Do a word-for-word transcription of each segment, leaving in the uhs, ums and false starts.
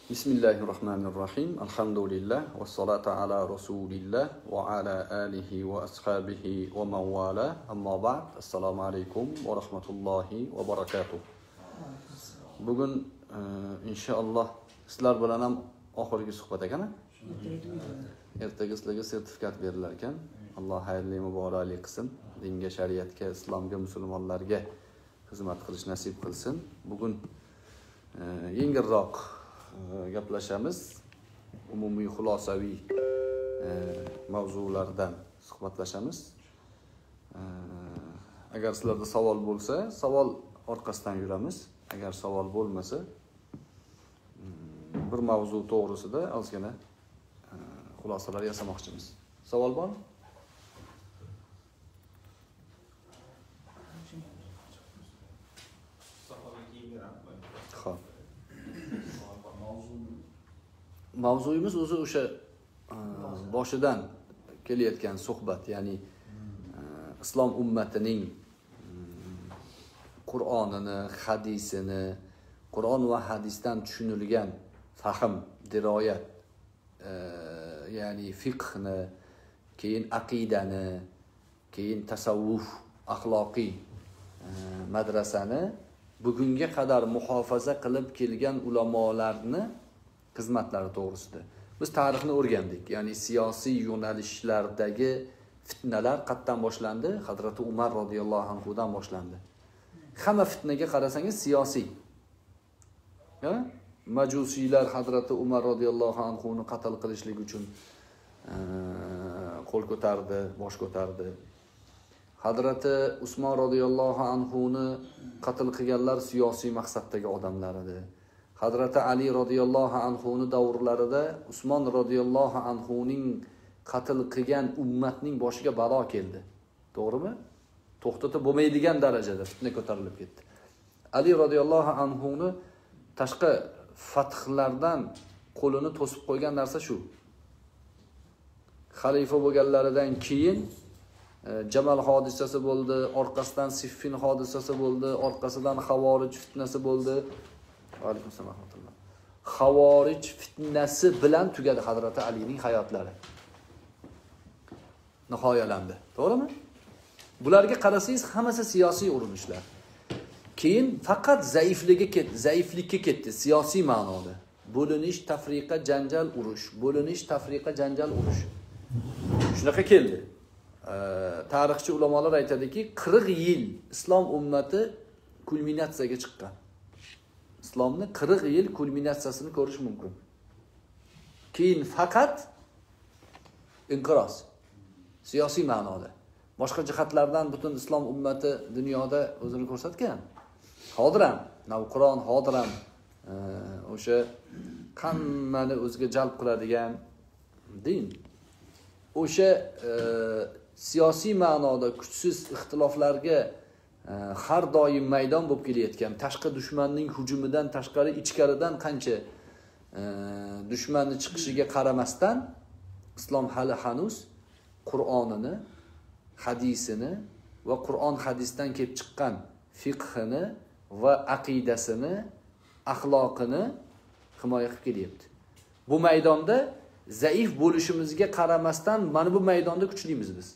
Bismillahirrahmanirrahim. Alhamdulillah. Wassalatu ala rasulillah wa ala alihi wa ashabihi wa man wala. Amma ba'd. Assalomu alaykum wa rahmatullohi va barakatuh. Bugun inshaalloh sizlar bilan ham oxirgi suhbat ekan. Ertaga sizlarga sertifikat berilar ekan. Alloh xayrli muborakli qilsin. Dinga, shariatga, islomga, musulmonlarga xizmat qilish nasib qilsin. Bugun yengilroq gaplashamiz. Umumiy xulosaviy mavzulardan suhbatlashamiz. Agar sizlarda savol bo'lsa, savol orqasidan yuramiz. Agar savol bo'lmasa, bir mavzu to'g'risida ozgina xulosalar yasamoqchimiz. Savol bormi? Xo'p. Mavzuyimiz o'zi o'sha boshidan kelayotgan suhbat, ya'ni islom ummatining Qur'onini, hadisini, Qur'on va hadisdan tushunilgan fahm, diroyat, ya'ni fiqhni, keyin aqidani, keyin tasavvuf, axloqiy madrasani bugunga qadar muhofaza qilib kelgan ulamolarni xizmatlari to'g'risida biz tarixni o'rgandik. Ya'ni siyosiy yo'nalishlardagi fitnalar qatdan boshlandi? Hazrati Umar radhiyallohu anhu dan boshlandi. Hamma fitnaga qarasangiz siyosiy. Ya? Majusiylar Hazrati Umar radhiyallohu anhu ni qatl qilishlik uchun qo'l ko'tardi, bosh ko'tardi. Hazrati Usmon radhiyallohu anhu ni qatl qilganlar siyosiy maqsaddagi odamlar edi. Hazrati Ali radhiyallohu anhu ni davrlarida Usmon radhiyallohu anhu ning qatl qilgan ummatning boshiga balo keldi. To'g'rimi? To'xtatib bo'lmaydigan darajada fitna ko'tarilib ketdi. Ali radhiyallohu anhu ni tashqi fathlardan qo'lini to'sib qo'ygan narsa shu. Xalifa bo'lganlaridan keyin Jamal hodisasi bo'ldi, orqasidan Siffin hodisasi bo'ldi, orqasidan Xavorij fitnasi bo'ldi. Alaykum assalom. Xavorij fitnasi bilan tugadi Hazrati Alining hayotlari. Nihoyalandi. To'g'rimi? Bularga qarasangiz hammasi siyosiy urinishlar. Keyin faqat zaifligiga ketdi, zaiflikka ketdi siyosiy ma'noda. Bo'linish, tafriqa, janjal, urush, bo'linish, tafriqa, janjal, urush. Shunaqa keldi. Tarixchi ulamolar aytadiki, qirq yil islom ummati kulminatsiyaga chiqqan. Islomni qirq yil kulminatsiyasini ko'rish mumkin. Keyin faqat inqiroz, siyosiy ma'noda. Boshqa jihatlardan butun islom ummati dunyoda o'zini ko'rsatgan. Hozir ham, nav Qur'on hozir ham o'sha hammani o'ziga jalb qiladigan din. O'sha siyosiy ma'noda kuchsiz ixtiloflarga har doim maydon bo'lib kelayotgan, tashqi dushmanning hujumidan tashqari ichkaridan qancha dushmanni chiqishiga qaramasdan islom hali hanuz Qur'onini, hadisini va Qur'on hadisdan kelib chiqqan fiqhini va aqidasini, axloqini himoya qilib kelyapti. Bu maydonda zaif bo'lishimizga qaramasdan mana bu maydonda kuchlimiz biz.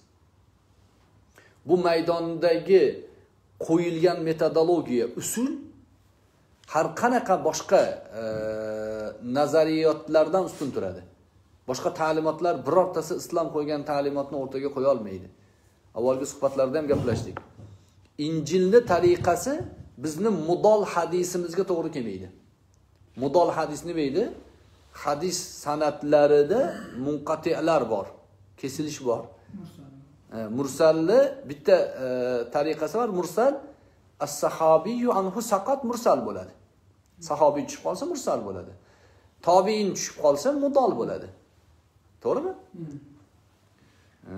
Bu maydondagi qo'yilgan metodologiya, usul har qanaqa boshqa e, nazariyotlardan ustun turadi. Boshqa ta'limotlar birortasi islom qo'ygan ta'limotni o'rtaga qo'ya olmaydi. Avvalgi suhbatlarda ham gaplashdik. Injilni tariqasi bizni mudol hadisimizga to'g'ri kelmaydi. Mudol hadis nima edi? Hadis sanatlarida munqati'lar bor, kesilish bor. Mursalli bitta e, tariqasi var. Mursal as-sahabiyyu anhu saqat mursal bo'ladi. Sahobiy tushib qolsa mursal bo'ladi. Tobiin tushib qolsa mudol bo'ladi. To'g'rimi? Hmm. E,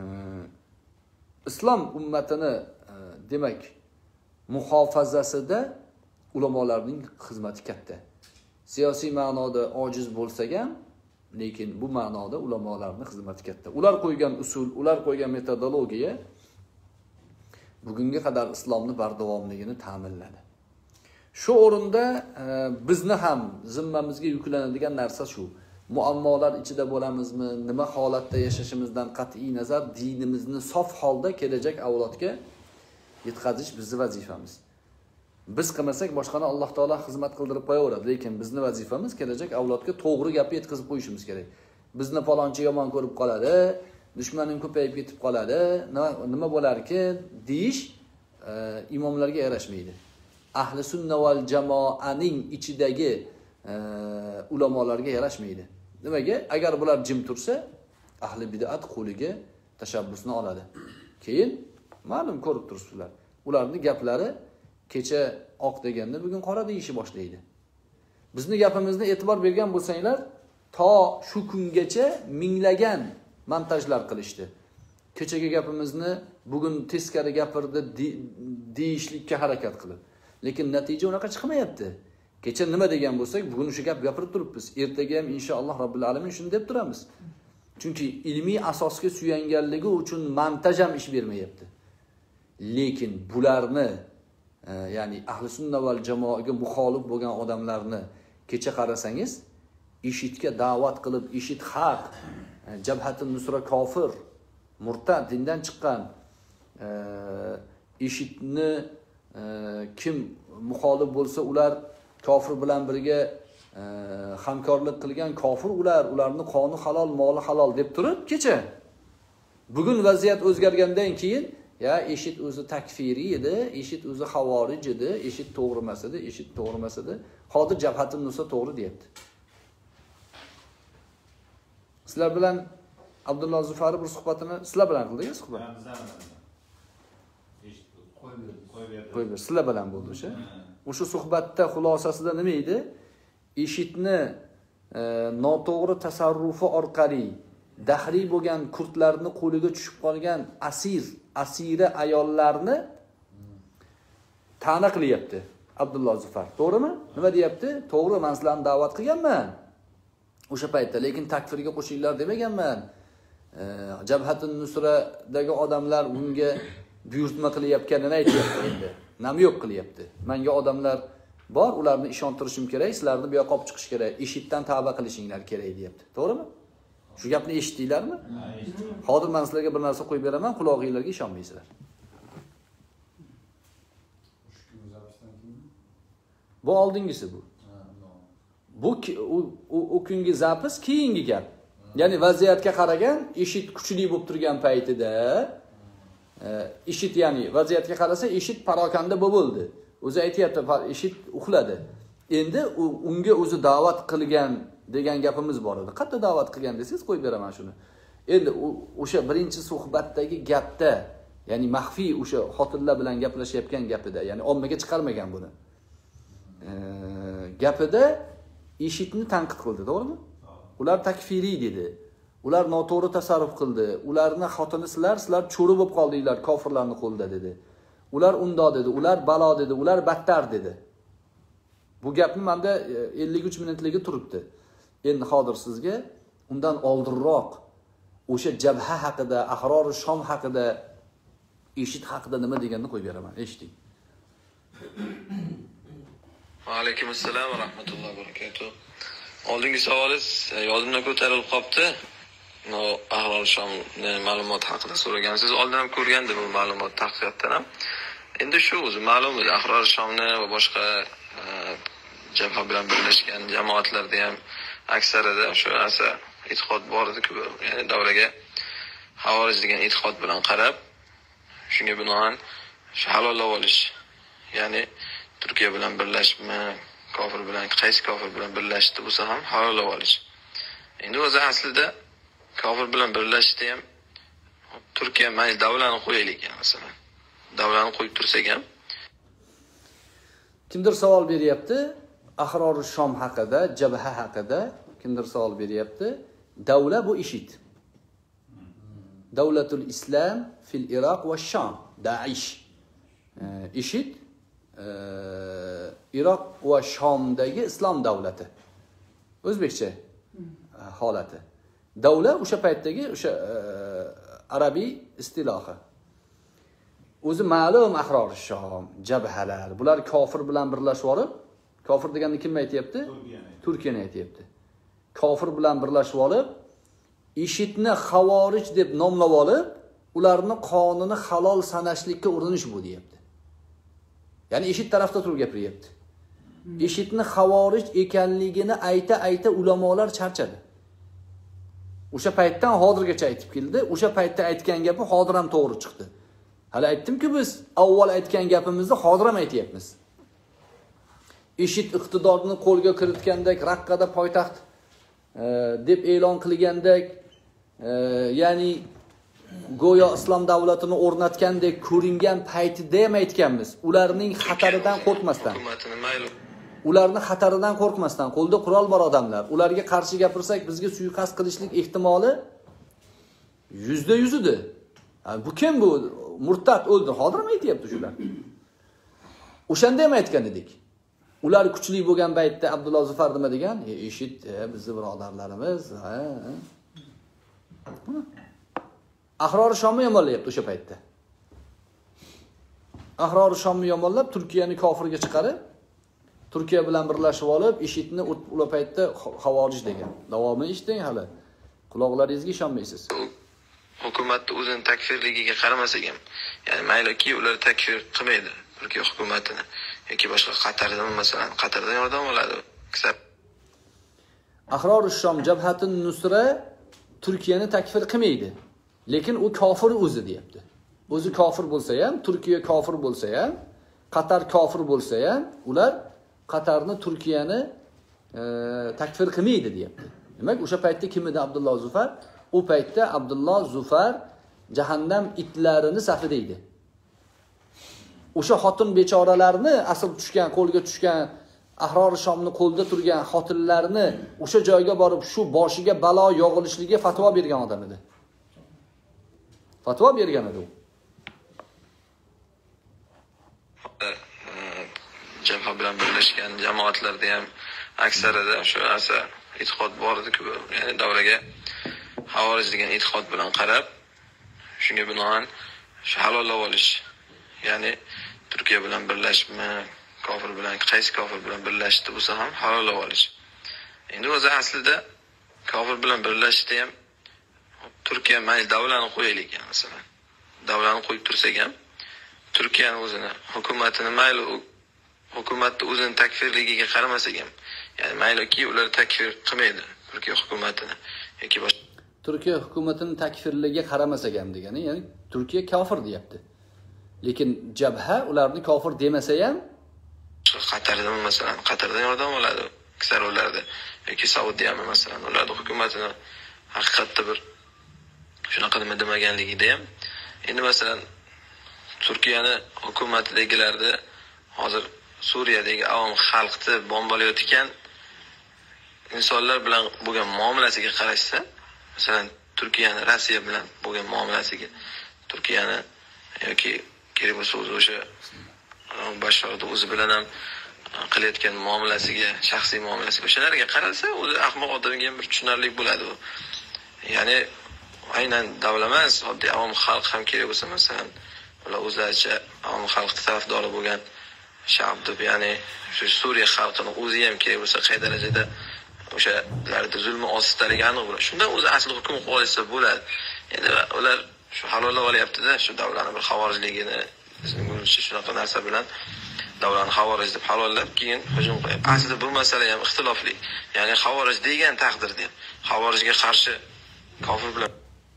islom ummatini e, demak muhofazasida ulamolarning xizmati katta. Siyosiy ma'noda ojiz bo'lsak ham, lekin bu ma'noda ulamolarning xizmati katta. Ular qo'ygan usul, ular qo'ygan metodologiya bugunga qadar islomni bardavomligini ta'minladi. Shu o'rinda e, bizni ham zimmamizga yuklanadigan narsa shu. Muammolar ichida bo'lamizmi, nima holatda yashashimizdan qat'iy nazar dinimizni sof holda kelajak avlodga yetkazish bizning vazifamiz. Biz qilmasak boshqani Alloh taolo xizmat qildirib qo'yaveradi, lekin bizning vazifamiz kelajak avlodga to'g'ri gapni yetkazib qo'yishimiz kerak. Bizni falonchi yomon ko'rib qoladi, dushmanim ko'payib ketib qoladi, nima bo'larkin deyish e, imomlarga yarashmaydi. Ahli sunna val jamoaning ichidagi e, ulamolarga yarashmaydi. Nimaga? Agar bular jim tursa, ahli bid'at qo'liga tashabbusni oladi. Keyin ma'lum ko'rib turibsizlar. Ularning gaplari kecha oq deganda bugun qora deyishi boshlaydi. Bizni gapimizni e'tibor bergan bo'lsanglar, to shu kungacha minglagan montajlar qilishdi. Kechagi gapimizni bugun teskari gapirdi deyishlikka harakat qilib. Lekin natija unaqa chiqmayapti. Kecha nima degan bo'lsak, bugun o'sha gap gapirib turibmiz. Ertaga ham inshaalloh Robbil alamin shuni deb turamiz. Chunki ilmiy asosga suyanganligi uchun montaj ham ish bermayapti. Lekin bularni e, ya'ni ahli sunna val jamoaga muxolif bo'lgan odamlarni kecha qarasangiz, IShIDga da'vat qilib, IShID haq, Jabhatun Nusra kofir, murtad, dindan chiqqan, e, IShIDni e, kim muxolif bo'lsa ular kofir bilan birga e, hamkorlik qilgan kofir ular, ularning qoni halol, moli halol deb turib kecha. Bugun vaziyat o'zgargandan keyin ya IShID o'zi takfiriy edi, IShID o'zi havorij edi, IShID to'g'ri emas edi, IShID to'g'ri emas edi. Hozir Jabhatun Nusra to'g'ri deyapti. Sizlar bilan Abdulloh Zufari bir suhbatini sizlar bilan qildik, suhbat. Qo'y ber. Sizlar bilan bo'ldi o'sha. O'sha suhbatda xulosasida nima edi? IShIDni e, noto'g'ri tasarrufi orqali dahriy bo'lgan kurdlarning qo'liga tushib qolgan asir, asira ayollarni ta'na qilyapti Abdulloh Zufar. To'g'rimi? Nima deyapti? To'g'ri, men sizlarni da'vat qilganman. O'sha paytda, lekin takfirga qo'shinglar demaganman. E, Jabhatun Nusradagi odamlar bunga buyurtma qilyapganini aytyapti endi. Nam yo'q qilyapti. Menga odamlar bor, ularni ishontirishim kerak, sizlarni bu yoqqa olib chiqish kerak, IShIDdan tavba qilishinglar kerak deyapti. To'g'rimi? Shu gapni eshitdinglarmi? Hozir men sizlarga bir narsa qo'yib beraman, quloqingizlarga ishonmaysizlar. Bu oldingisi bu. Bu u kungi zapis keyingi gap. Ya'ni vaziyatga qaragan, IShID kuchli bo'lib turgan paytida, IShID ya'ni vaziyatga qarasa IShID parokanda bo'ldi. O'zi aytayapti, IShID uxladi. Endi unga o'zi da'vat qilgan degan gapimiz bor edi. Qayerda da'vat qilgan desangiz qo'yib beraman shuni. Endi o'sha birinchi suhbatdagi gapda, ya'ni maxfiy o'sha xotinlar bilan gaplashayotgan gapida, ya'ni ommaga chiqarmagan buni. E, gapida IShIDni tanqid qildi, to'g'rimi? Ular takfiriy dedi. Ular noto'g'ri tasarruf qildi. Ularni xotini sizlar, sizlar cho'ri bo'lib qoldinglar kofirlarning qo'lida dedi. Ular undoq dedi, ular balo dedi, ular battar dedi. Bu gapni menda ellik uch minutligi turibdi. Endi hozir sizga undan oldinroq o'sha jabha haqida, Ahror Shom haqida, IShID haqida nima deganini qo'yib beraman. Eshiting. Va alaykum assalom va rahmatullohi va barakatuh. Oldingi savolingiz yodimdan ko'tarilib qolibdi. No, Ahror Shomni ma'lumot haqida so'ragansiz. Oldin ham ko'rgandim bu ma'lumot taqdiyotdan ham. Endi shu o'zi ma'lum, Ahror Shomni va boshqa jabha bilan birlashgan jamoatlarda ham aksarida shu narsa e'tiqod bor edi-ku, ya'ni davraga havorij degan e'tiqod bilan qarab, shunga binoan shu halollab olish, ya'ni Turkiya bilan birlashmi, kofir bilan, qaysi kofir bilan birlashdi bo'lsa ham halollab olish. Endi o'zi aslida kofir bilan birlashdi ham Turkiya mayli davlatni qo'yaylik, masalan. Davlatni qo'yib tursak ham. Kimdir savol beryapti, Ahror Shom haqida, jabha haqida kimdir savol beryapti. Davlat bu IShID. Davlatul Islam fil Iroq va Sham, Daesh. IShID Iroq va Shomdagi islom davlati. O'zbekcha holati. Davlat o'sha paytdagi o'sha arabiy istilohi. o'zi ma'lum Ahror Shom, jabhalar, bular kofir bilan birlashib olib, kofir deganni kim aytayapti? Turkiyani aytayapti. Kofir bilan birlashib olib, IShIDni xavorij deb nomlab olib, ularni qonuni halol sanashlikka urinish bu deyapti. Ya'ni IShID tarafda turib gapiryapti. IShIDni xavorij ekanligini ayta-ayta ulamolar charchadi. O'sha paytdan hozirgacha aytib keldi. O'sha paytda aytgan gapi hozir ham to'g'ri chiqdi. Hali aytdim-ku, biz avval aytgan gapimizni hozir ham aytayapmiz. IShID iqtidorni qo'lga kiritgandek, Raqqada poytaxt e, deb e'lon qilgandek, e, ya'ni go'yo islom davlatini o'rnatgandek ko'ringan paytida ham aytganmiz. Ularning xataridan qo'rqmasdan. Ularni xataridan qo'rqmasdan, qo'lda qurol bor odamlar. Ularga qarshi gapirsak, bizga suiqasd qilishlik ehtimoli yuzda yuz edi. Bu kim bu? Murtad o'ldi. Hozir ham aytayapti shular. O'shanda ham aytgan edik. Ular kuchli bo'lgan paytda Abdulloh Zufar nima degan? E, IShID e, bizni birodarlarimiz, ha. Ahror Shomni yomonlayapti o'sha paytda. Ahror Shomni yomonlab Turkiyani kofirga chiqarib, Turkiya bilan birlashib olib, IShIDni ular paytda xavorij degan. Davomi eshiting hali. Quloqlaringizga ishonmaysiz. Hukumatni o'zining takfirligiga qaramasak ham, ya'ni mayliki ular takfir qilmaydi Turkiya hukumatini yoki boshqa Qatardan, masalan, Qatardan yordam oladi. Ahror Shom Jabhatun Nusra Turkiyani takfir qilmaydi. Lekin u kofir o'zi deyapti. O'zi kofir bo'lsa ham, Turkiya kofir bo'lsa ham, Qatar kofir bo'lsa ham, ular Qatarni, Turkiyani e, takfir qilmaydi deyapti. Demak, o'sha paytda kim edi Abdulloh Zufar? U paytda Abdulloh Zufar jahannam itlarini safida edi. O'sha xotin bechoralarni asl tushgan, qo'lga tushgan, Ahror Shomni qo'lda turgan xotinlarni o'sha joyga borib shu boshiga balo yog'ilishiga fatvo bergan odam edi. Fatvo bergan edi u. Jabha bilan birlashgan jamoatlarda ham aksarida shu narsa e'tiqod bor edi-ku, ya'ni davraga xavorij degan e'tiqod bilan qarab, shunga binoan shu halollab olish, ya'ni Turkiya bilan birlashishmi, kofir bilan, qaysi kofir bilan birlashdi bo'lsa ham halollab olish. Endi o'zi aslida kofir bilan birlashishda ham Turkiya mayli davlatni qo'yaylik, masalan. Davlatni qo'yib tursak ham, Turkiyaning o'zini, hukumatini mayli hukumatni o'zining takfirligiga qaramasak ham, ya'ni mayliki ular takfir qilmaydi Turkiya hukumatini yoki boshqa Turkiya hukumatini takfirligiga qaramasak ham degani, ya'ni Turkiya kofir deyapti. Lekin jabha ularni kofir demasa ham Qatardan, masalan, Qatardan yordam oladi aksar ularda yoki Saudiyami, masalan, ularning hukumatini haqiqatda bir shunaqa nima demaganligida ham, endi masalan Turkiyani hukumatidagilarda hozir Suriyadagi avom xalqni bombalayotgan insonlar bilan bo'lgan muomalasiga qarashsa, masalan, Turkiyani Rossiya bilan bo'lgan muomalasiga, Turkiyani yoki kerak bo'lsa o'sha Bashorni o'zi bilan ham qilayotgan muomalasiga, shaxsiy muomalasiga, o'shalarga qaralsa, o'zi ahmoq odamga ham bir tushunarli bo'ladi u. Ya'ni aynan davlat emas, oddiy avom xalq ham kerak bo'lsa, masalan, ular o'zlaricha avom xalqning tarafdori bo'lgan shab deb, ya'ni shu Suriya xalqining o'zi ham kerak bo'lsa qay darajada o'shalarda zulmi ostidaligi aniq bo'ladi. Shundan o'zi asli hukm qilsa bo'ladi. Endi ular shu halollab olyapti-da, shu davlatning bir xavorijligini, bizning o'zimizcha shunaqa narsa bilan davlatni xavorij deb halollab, keyin hujum qilyapti. Aslida bu masala ham ixtilofli. Ya'ni xavorij degan taqdirda ham xavorijga qarshi kofir bilan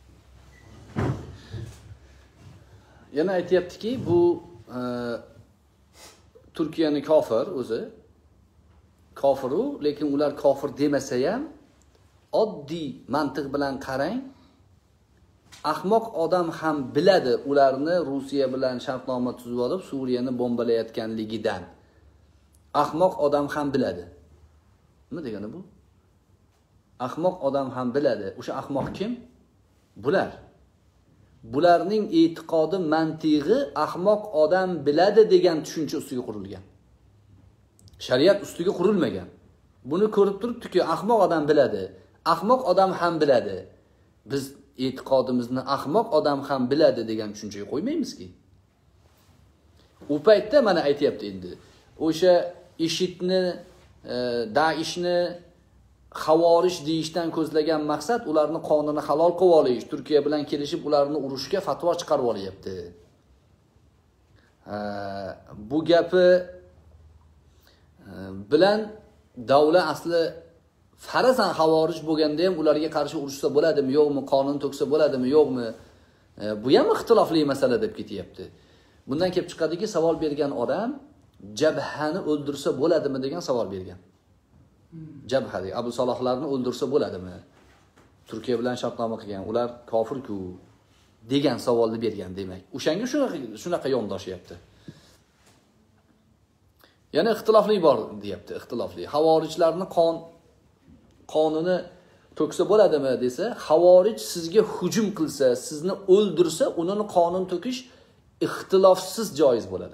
yana aytayaptiki, bu e, Turkiyani kofir o'zi kofiru, lekin ular kofir demasa ham oddiy mantiq bilan qarang, ahmoq odam ham biladi ularni Rossiya bilan shartnoma tuzib olib Suriyani bombalayotganligidan. Ahmoq odam ham biladi. Nima degani bu? Ahmoq odam ham biladi. O'sha ahmoq kim? Bular. Bularning e'tiqodi, mantig'i ahmoq odam biladi degan tushuncha ustiga qurilgan. Shariat ustiga qurilmagan. Buni ko'rib turibdi-ku, ahmoq odam biladi, ahmoq odam ham biladi. Biz e'tiqodimizni ahmoq odam ham biladi degan tushunchaga qo'ymaymizki. U paytda mana aytayapti endi. O'sha IShIDni, e, Daishni Xavorij deyishdan ko'zlagan maqsad ularni qonini halol qilib olish, Turkiya bilan kelishib ularni urushga fatvo chiqarib olyapti. Bu gapi bilan davlat asli farazan Xavorij bo'lganda ham ularga qarshi urushsa bo'ladimi, yo'qmi, qonun to'ksa bo'ladimi, yo'qmi? Bu ham ixtilofli masala deb ketyapti. Bundan kelib chiqadiki, savol bergan odam Jabhani o'ldirsa bo'ladimi degan savol bergan. Jabhadi Abu Salohlarni o'ldirsa bo'ladimi? Turkiya bilan shartnoma qilgan, ular kofir-ku degan savolni bergan demak. O'shanga shunaqa shunaqa yondashyapti. Yana ixtilofli bor deyapti, ixtilofli. Xavorijlarni qon qonuni to'ksa bo'ladimi desa, Xavorij sizga hujum qilsa, sizni o'ldirsa, uning qonun to'kish ixtilofsiz joiz bo'ladi.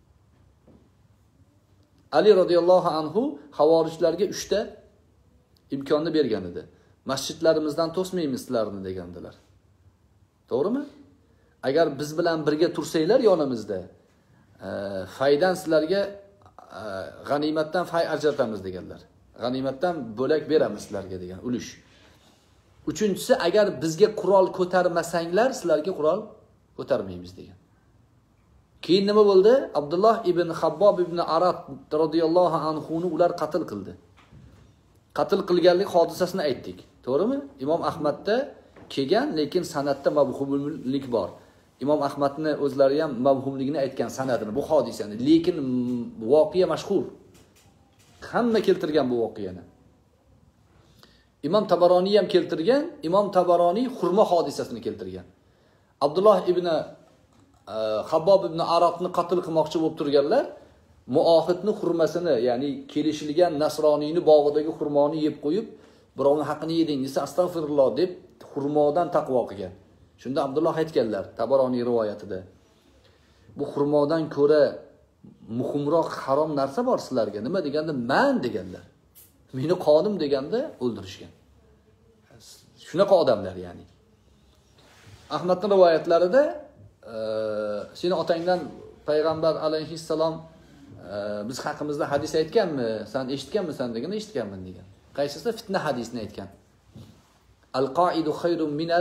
Ali radhiyallohu anhu Xavorijlarga uchta imkonni bergan edi. Masjidlarimizdan to'smaymiz sizlarni degandilar. To'g'rimi? Agar biz bilan birga tursanglar yonimizda, e, faydan sizlarga e, g'animatdan fay ajratamiz deganlar. G'animatdan bo'lak beramiz sizlarga degan ulush. Uchinchisi, agar bizga qurol ko'tarmasanglar, sizlarga qurol ko'tarmaymiz degan. Keyin nima bo'ldi? Abdulloh ibn Habbob ibn Arat radhiyallohu anhu ni ular qatl qildi. Qatl qilganlik hodisasini aytdik. To'g'rimi? Imom Ahmadda kelgan, lekin sanatda mavhumlik bor. Imom Ahmadni o'zlari ham mavhumligini aytgan sanadini, bu hodisani, lekin voqea mashhur. Hamma keltirgan bu voqeani. Imom Tabaroniy ham keltirgan, Imom Tabaroniy xurmo hodisasini keltirgan. Abdulloh ibn Habbob ibn Arabni qatl qilmoqchi bo'lib turganlar, muohidni xurmasini, ya'ni kelishilgan nasroniyni bog'idagi xurmoni yeb qo'yib, birovning haqqini yeding desa astag'firulloh deb xurmodan taqvo qilgan. Shunda Abdulloh aytganlar, Tabaroniy rivoyatida. Bu xurmodan ko'ra muhimroq harom narsa bor sizlarga. Nima deganda, men deganlar. Meni qonim deganda o'ldirishgan. Shunaqa odamlar ya'ni. Ahmadning rivoyatlarida seni otangdan payg'ambar alayhissalom biz haqimizda hadis aytganmi? Sen eshitganmisan deganda eshitganman degan. Qaysisi fitna hadisini aytgan. Al-qoidu khayrun minal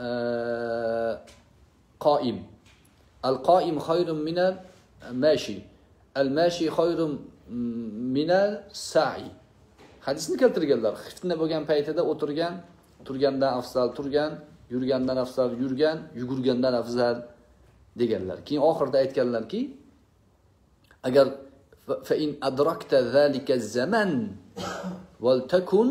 qoim. Al-qoim khayrun minal mashi. Al-mashi khayrun minal sa'i. Hadisni keltirganlar. Fitna bo'lgan paytida o'tirgan, turgandan afzal turgan, yurgandan afzal yurgan, yugurgandan afzal deganlar. Keyin oxirida aytganlarki, agar fa in adrakta zalika zaman wal takun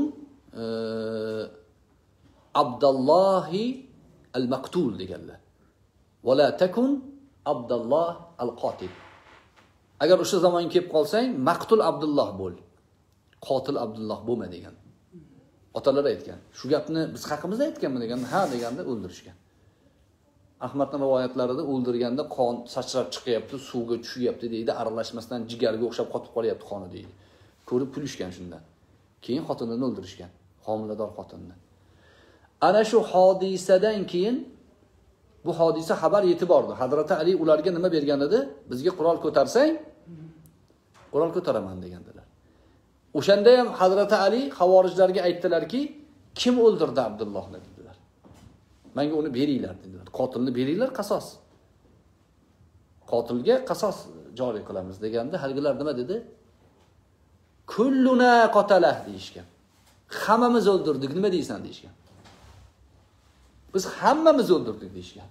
Abdullohi al-maqtul deganlar. Va la takun Abdulloh al-qotil. Agar o'sha zaman kelib qolsang, maqtul Abdulloh bo'l. Qotil Abdulloh bo'lma degan. Otalar aytgan. Shu gapni biz haqimizda aytganmi degan, ha deganda o'ldirishgan. Ahmadning rivoyatlarida o'ldirganda qon sachrab chiqyapti, suvga tushyapti deydi, aralashmasdan jigarga o'xshab qotib qolyapti qoni deydi. Ko'rib kulishgan shundan. Keyin xotinini o'ldirishgan, homilador xotinni. Ana shu hodisadan keyin bu hodisa xabar yetib bordi. Hazrat Ali ularga nima bergan edi? Bizga qurol ko'tarsang, qurol ko'taraman degandilar. O'shanda ham Hazrat Ali Xavorijlarga aytdilarki, kim o'ldirdi Abdullohni dedilar. Menga uni beringlar dedilar. Qotilni beringlar, qasos. Qotilga qasos joriy qilamiz deganda, halgilar nima dedi? Kulluna qatalah deyishgan. Hammamiz o'ldirdik, nima deysan deyishgan. Biz hammamiz o'ldirdik deyishgan.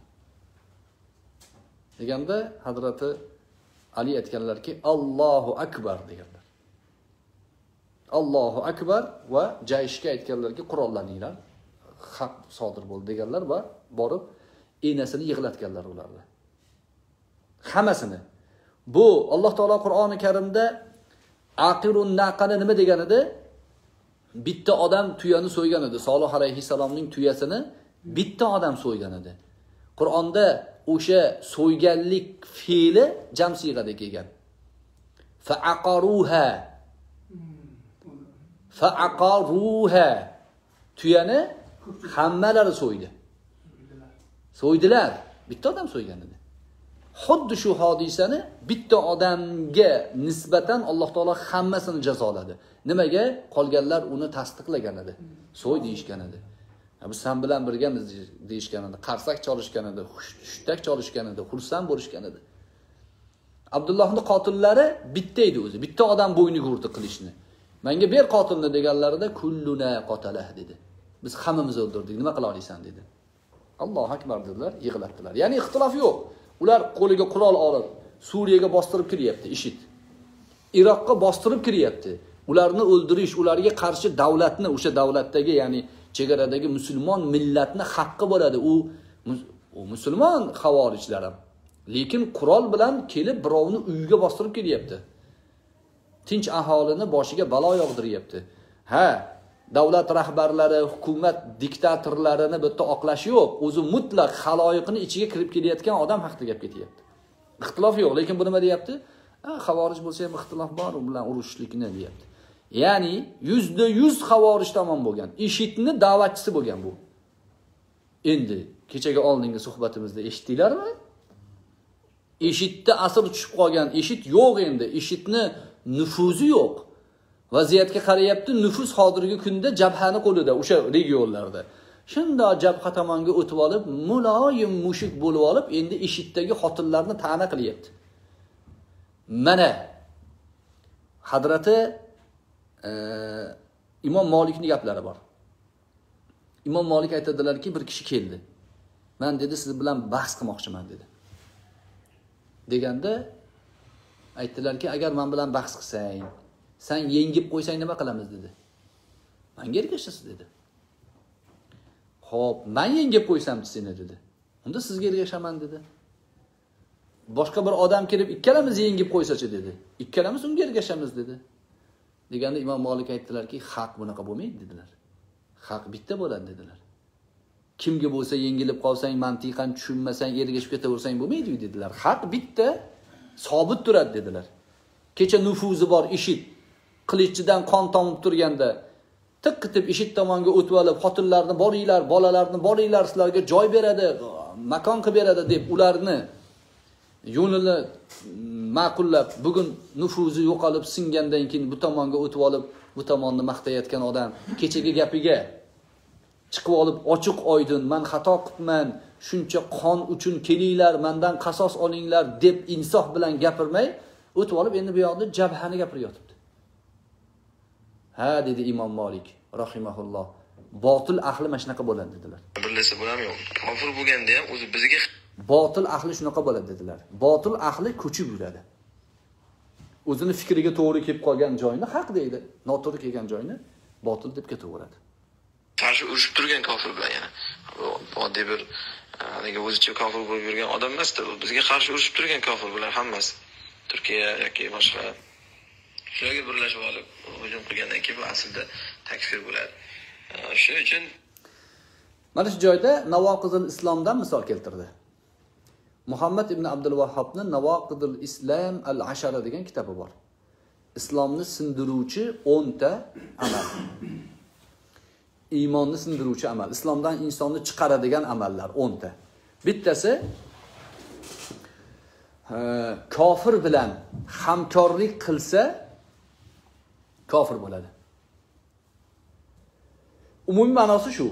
Deganda Hazrati Ali aytganlarki, Allohu akbar deganlar. Allohu akbar va jayshga aytganlarki, qurollaninglar. Haq sodir bo'ldi deganlar va borib enasini yig'latganlar ularni. Hammasini. Bu Alloh taolo Qur'oni Karimda aqirun naqani nima degan edi? Bitta odam tuyani so'ygan edi. Solih alayhisalomning tuyasini bitta odam so'ygan edi. Qur'onda o'sha so'yganlik fe'li jam siyg'ada kelgan. Fa'aqaruha. Fa'aqaruha. Tuyani hammalari so'ydi. So'ydilar. Bitta odam so'ygan edi. Xuddi shu hodisani bitta odamga nisbatan Alloh taolo hammasini jazoladi. Nimaga? Qolganlar uni tasdiqlagan edi. So'y deyishgan edi. Biz sen bilan birgamiz deyishgan edi. Qarsak chalishgan edi, hushtak chalishgan edi, xursand bo'lishgan edi. Abdullohning qotillari bitta edi o'zi. Bitta odam bo'yniga urdi qilishni. Menga ber qotilni deganlarida kulluna qotalah dedi. Biz hammamiz o'ldirdik. Nima qila olasan dedi. Allohu akbar dedilar, yig'latdilar. Ya'ni ixtilof yo'q. Ular qo'liga qurol olib Suriyaga bostirib kiryapti, IShID. Iroqqa bostirib kiryapti. Ularni o'ldirish, ularga qarshi davlatni, o'sha davlatdagi, ya'ni chegaradagi musulmon millatni haqqi bo'ladi. U u musulmon xavorijlar ham. Lekin qurol bilan kelib birovni uyiga bostirib kiryapti. Tinch aholini boshiga balo yog'diryapti. Ha, davlat rahbarlari, hukumat diktatorlarini bitta oqlash yo'q. O'zi mutlaq xaloyiqning ichiga kirib kelayotgan odam haqida gap ketyapti. Ixtilof yo'q, lekin bu nima deyapti? Ha, xavorij bo'lsa ham ixtilof bor, u bilan urushlikni deyapti. Ya'ni yuzda yuz xavorij tomon bo'lgan. IShIDni da'vatchisi bo'lgan bu. Endi kechagi oldingi suhbatimizda eshitdinglarmi? IShIDda asr tushib qolgan, IShID yo'q endi. IShIDni nufuzi yo'q. Vaziyatga qarayapti, nufus hozirgi kunda jabhani qo'lida, o'sha regionlarda. Shunda jabha tomonga o'tib olib, muloyim mushuk bo'lib olib, endi IShIDdagi xotinlarni ta'na qilyapti. Mana Hazrati e, Imom Malikning gaplari bor. Imom Malik aytadilarki, bir kishi keldi. Men dedi, siz bilan bahs qilmoqchiman dedi. Deganda aytdilarki, agar men bilan bahs qilsang, sen yengib qo'ysang nima qilamiz dedi. Menga ergashasiz dedi. Xo'p, men yengib qo'ysam seni dedi. Unda sizga ergashaman dedi. Boshqa bir odam kelib ikkalamiz yengib qo'ysachi dedi. Ikkalamiz unga ergashamiz dedi. Deganda Imom Malik aytdilarki, haq bunaqa bo'lmaydi dedilar. Haq bitta bo'ladi dedilar. Kimga bo'lsa yengilib qolsang, mantiqan tushunmasang, ergashib ketaversang bo'lmaydi dedilar. Haq bitta, sobit turadi dedilar. Kecha nufuzi bor IShID qilichidan qon tomib turganda tiq qitib IShID tomonga o'tib olib, xotinlarni boringlar, bolalarni boringlar, sizlarga joy beradi, makon qilib beradi deb ularni yo'lini ma'qullab, bugun nufuzi yo'qolib singandan keyin bu tomonga o'tib olib, bu tomonni maqtayotgan odam kechagi gapiga chiqib olib, ochiq oydin, men xato qilibman, shuncha qon uchun kelinglar, mendan qasos olinglar deb insof bilan gapirmay, o'tib olib endi bu yoqda jabhani gapiryotibdi. Ha dedi Imom Malik rahimahulloh. Botil ahli mana shunaqa bo'ladi dedilar. Birlasa bo'lam yo'q. Kofir bo'lganda ham o'zi bizga botil ahli shunaqa bo'ladi dedilar. Botil ahli ko'chib yuradi. O'zini fikriga to'g'ri kelib qolgan joyni haq deydi, noto'g'ri kelgan joyni botil deb ketaveradi. Qarshi urushib turgan kofir bilan yana oddiy bir nega o'zicha kofir bo'lib yurgan odam emasda, bizga qarshi urushib turgan kofir bilan hammasi Turkiya yoki boshqa shularga birlashib olib hujum qilgandan keyin bu aslida takfir bo'ladi. Shuning uchun mana shu joyda Navoqizul Islomdan misol keltirdi. Muhammad ibn Abdul Vahhobning Navoqizul Islam al-Ashara degan kitobi bor. Islomni sindiruvchi o'n ta amal. Iymonni sindiruvchi amal, islomdan insonni chiqaradigan amallar o'n ta. Bittasi e, kofir bilan hamkorlik qilsa kofir bo'ladi. Umumiy ma'nosi shu.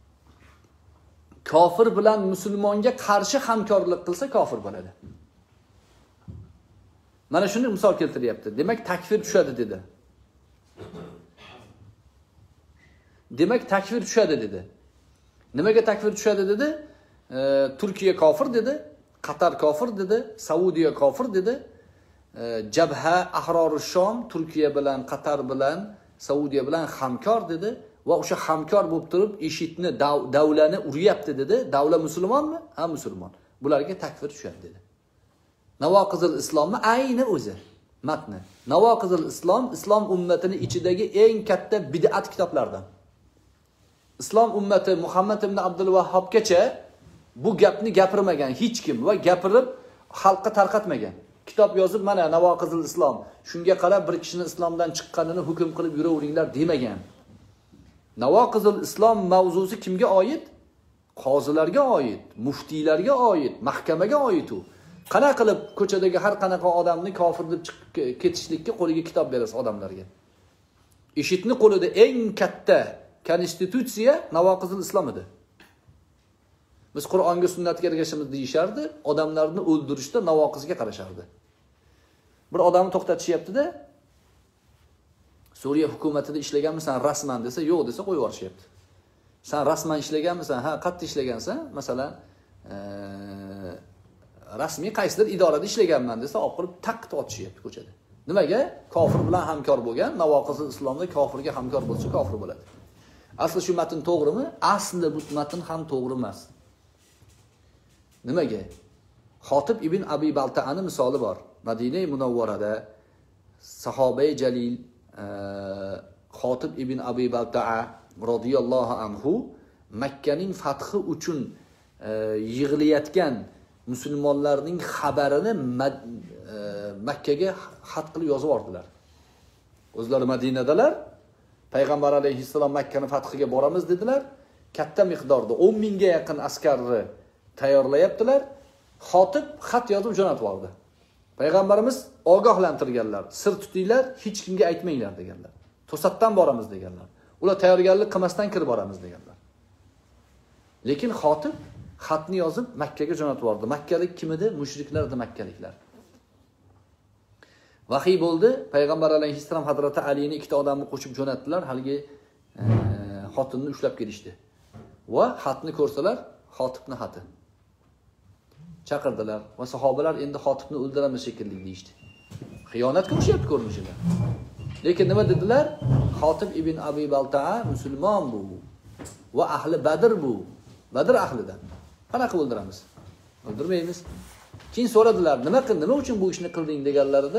Kofir bilan musulmonga qarshi hamkorlik qilsa kofir bo'ladi. Mana shuni misol keltiryapti. Demak, takfir tushadi dedi. Demak, takfir tushadi dedi. Nimaga takfir tushadi dedi? E, Turkiya kofir dedi, Qatar kofir dedi, Saudiya kofir dedi. E, Jabha Ahrorus Shom Turkiya bilan, Qatar bilan, Saudiya bilan hamkor dedi va o'sha hamkor bo'lib turib IShIDni dav, davlani uryapti dedi. Davlat musulmonmi? Ha, musulmon. Bularga takfir tushadi dedi. Navoqizul Islomni ayni o'zi matni. Navoqizul Islom islom ummatining ichidagi eng katta bid'at kitoblardan. Islom ummati Muhammad ibn Abdul Vahhobgacha bu gapni gapirmagan hech kim va gapirib xalqqa tarqatmagan. Kitob yozib mana Navoqizul Islom, shunga qarab bir kishining islomdan chiqqanini hukm qilib yuraveringlar demagan. Navoqizul Islom mavzusi kimga oid? Qozilarga oid, muftiylarga oid, mahkamaga oid u. Qana qilib ko'chadagi har qanaqa odamni kofir deb chiqib ketishlikka qo'liga kitob berasiz odamlarga. IShIDni qo'lida eng katta konstitutsiya Navoqizul Islom edi. Biz Qur'onga, sunnatga ergashamiz deyishardi, odamlarni o'ldirishda Navoqizga qarashardi. Bir odamni to'xtatishyapti-da, Suriya hukumatida ishlaganmisan rasman desa, yo'q desa qo'yib yuborishyapti. Sen rasman ishlaganmisan? Ha, qayerda ishlagansan? Masalan, ee, rasmiy qaysidir idorada ishlaganman desa, olib qo'yib taqqa otishyapti ko'chada. Nimaga? Kofir bilan hamkor bo'lgan, Navoqizul Islomda kofirga hamkor bo'lsa kofir bo'ladi. Asli shu matn to'g'rimi? Asli bu matn ham to'g'ri emas. Nimaga? Xotib ibn Abi Balta'ani misoli bor. Madina Munawvarada sahobai jalil Xotib ibn Abi Balta'a radhiyallohu anhu Makkaning fathi uchun yig'ilayotgan musulmonlarning xabarini Makkaga xat qilib yozib yordilar. O'zlari Madinadalar, Payg'ambar alayhissalom Makkani fathiga boramiz dedilar. Katta miqdorda o'n mingga yaqin askarni tayyorlayaptilar. Xotib xat yozib jo'natib yubordi. Payg'ambarimiz ogohlantirganlar, sir tutinglar, hech kimga aytmanglar deganlar. To'satdan boramiz deganlar. Ular tayyorgarlik qilmasdan kirib boramiz deganlar. Lekin Xotib xatni yozib Makkaga jo'natib yubordi. Makkalik kim edi? Mushriklar edi, makkaliklar. Vahiy bo'ldi, Payg'ambar alayhissalom Hazrati Alini ikkita odamni qo'shib jo'natdilar, haligi e, xotinni ushlab kelishdi. Va xatni ko'rsalar, Xotibning xati. Chaqirdilar va sahobalar endi Xotibni o'ldiramiz shekilli deydi. Xiyonatga o'xshayapti ko'rinishida. Lekin nima dedilar? Xotib ibn Abi Balta'a musulmon bu va ahli Badr bu. Badr ahlidan. Qanaqa o'ldiramiz? O'ldirmaymiz. Keyin so'radilar, nima qilding, nima uchun bu ishni qilding deganlarida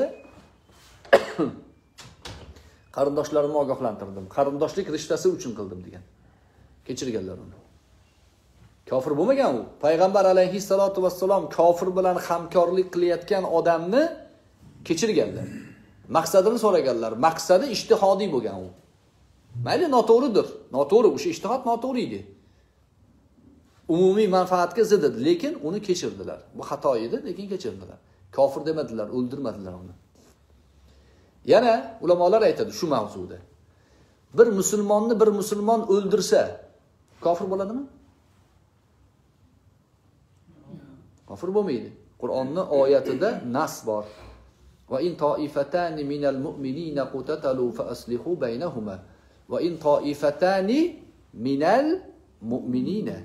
qarindoshlarimni ogohlantirdim. Qarindoshlik rishtasi uchun qildim degan. Kechirganlar uni. Kofir bo'lmagan u. Payg'ambar alayhissalatu vassalom kofir bilan hamkorlik qilayotgan odamni kechirganlar. Maqsadini so'raganlar. Maqsadi ijtihodiy bo'lgan u. Mayli noto'g'ridir. Noto'g'ri, o'sha ijtihod noto'g'ri edi. Umumiy manfaatga zid edi, lekin uni kechirdilar. Bu xato edi, lekin kechirdilar. Kofir demadilar, o'ldirmadilar uni. Yana ulamolar aytadi shu mavzuda. Bir musulmonni bir musulmon o'ldirsa, kofir bo'ladimi? Kofir bo'lmaydi. Qur'onning oyatida nas bor. Va in to'ifatani minal mu'minina qutatalu fa aslihu baynahuma. Va in to'ifatani minal mu'minina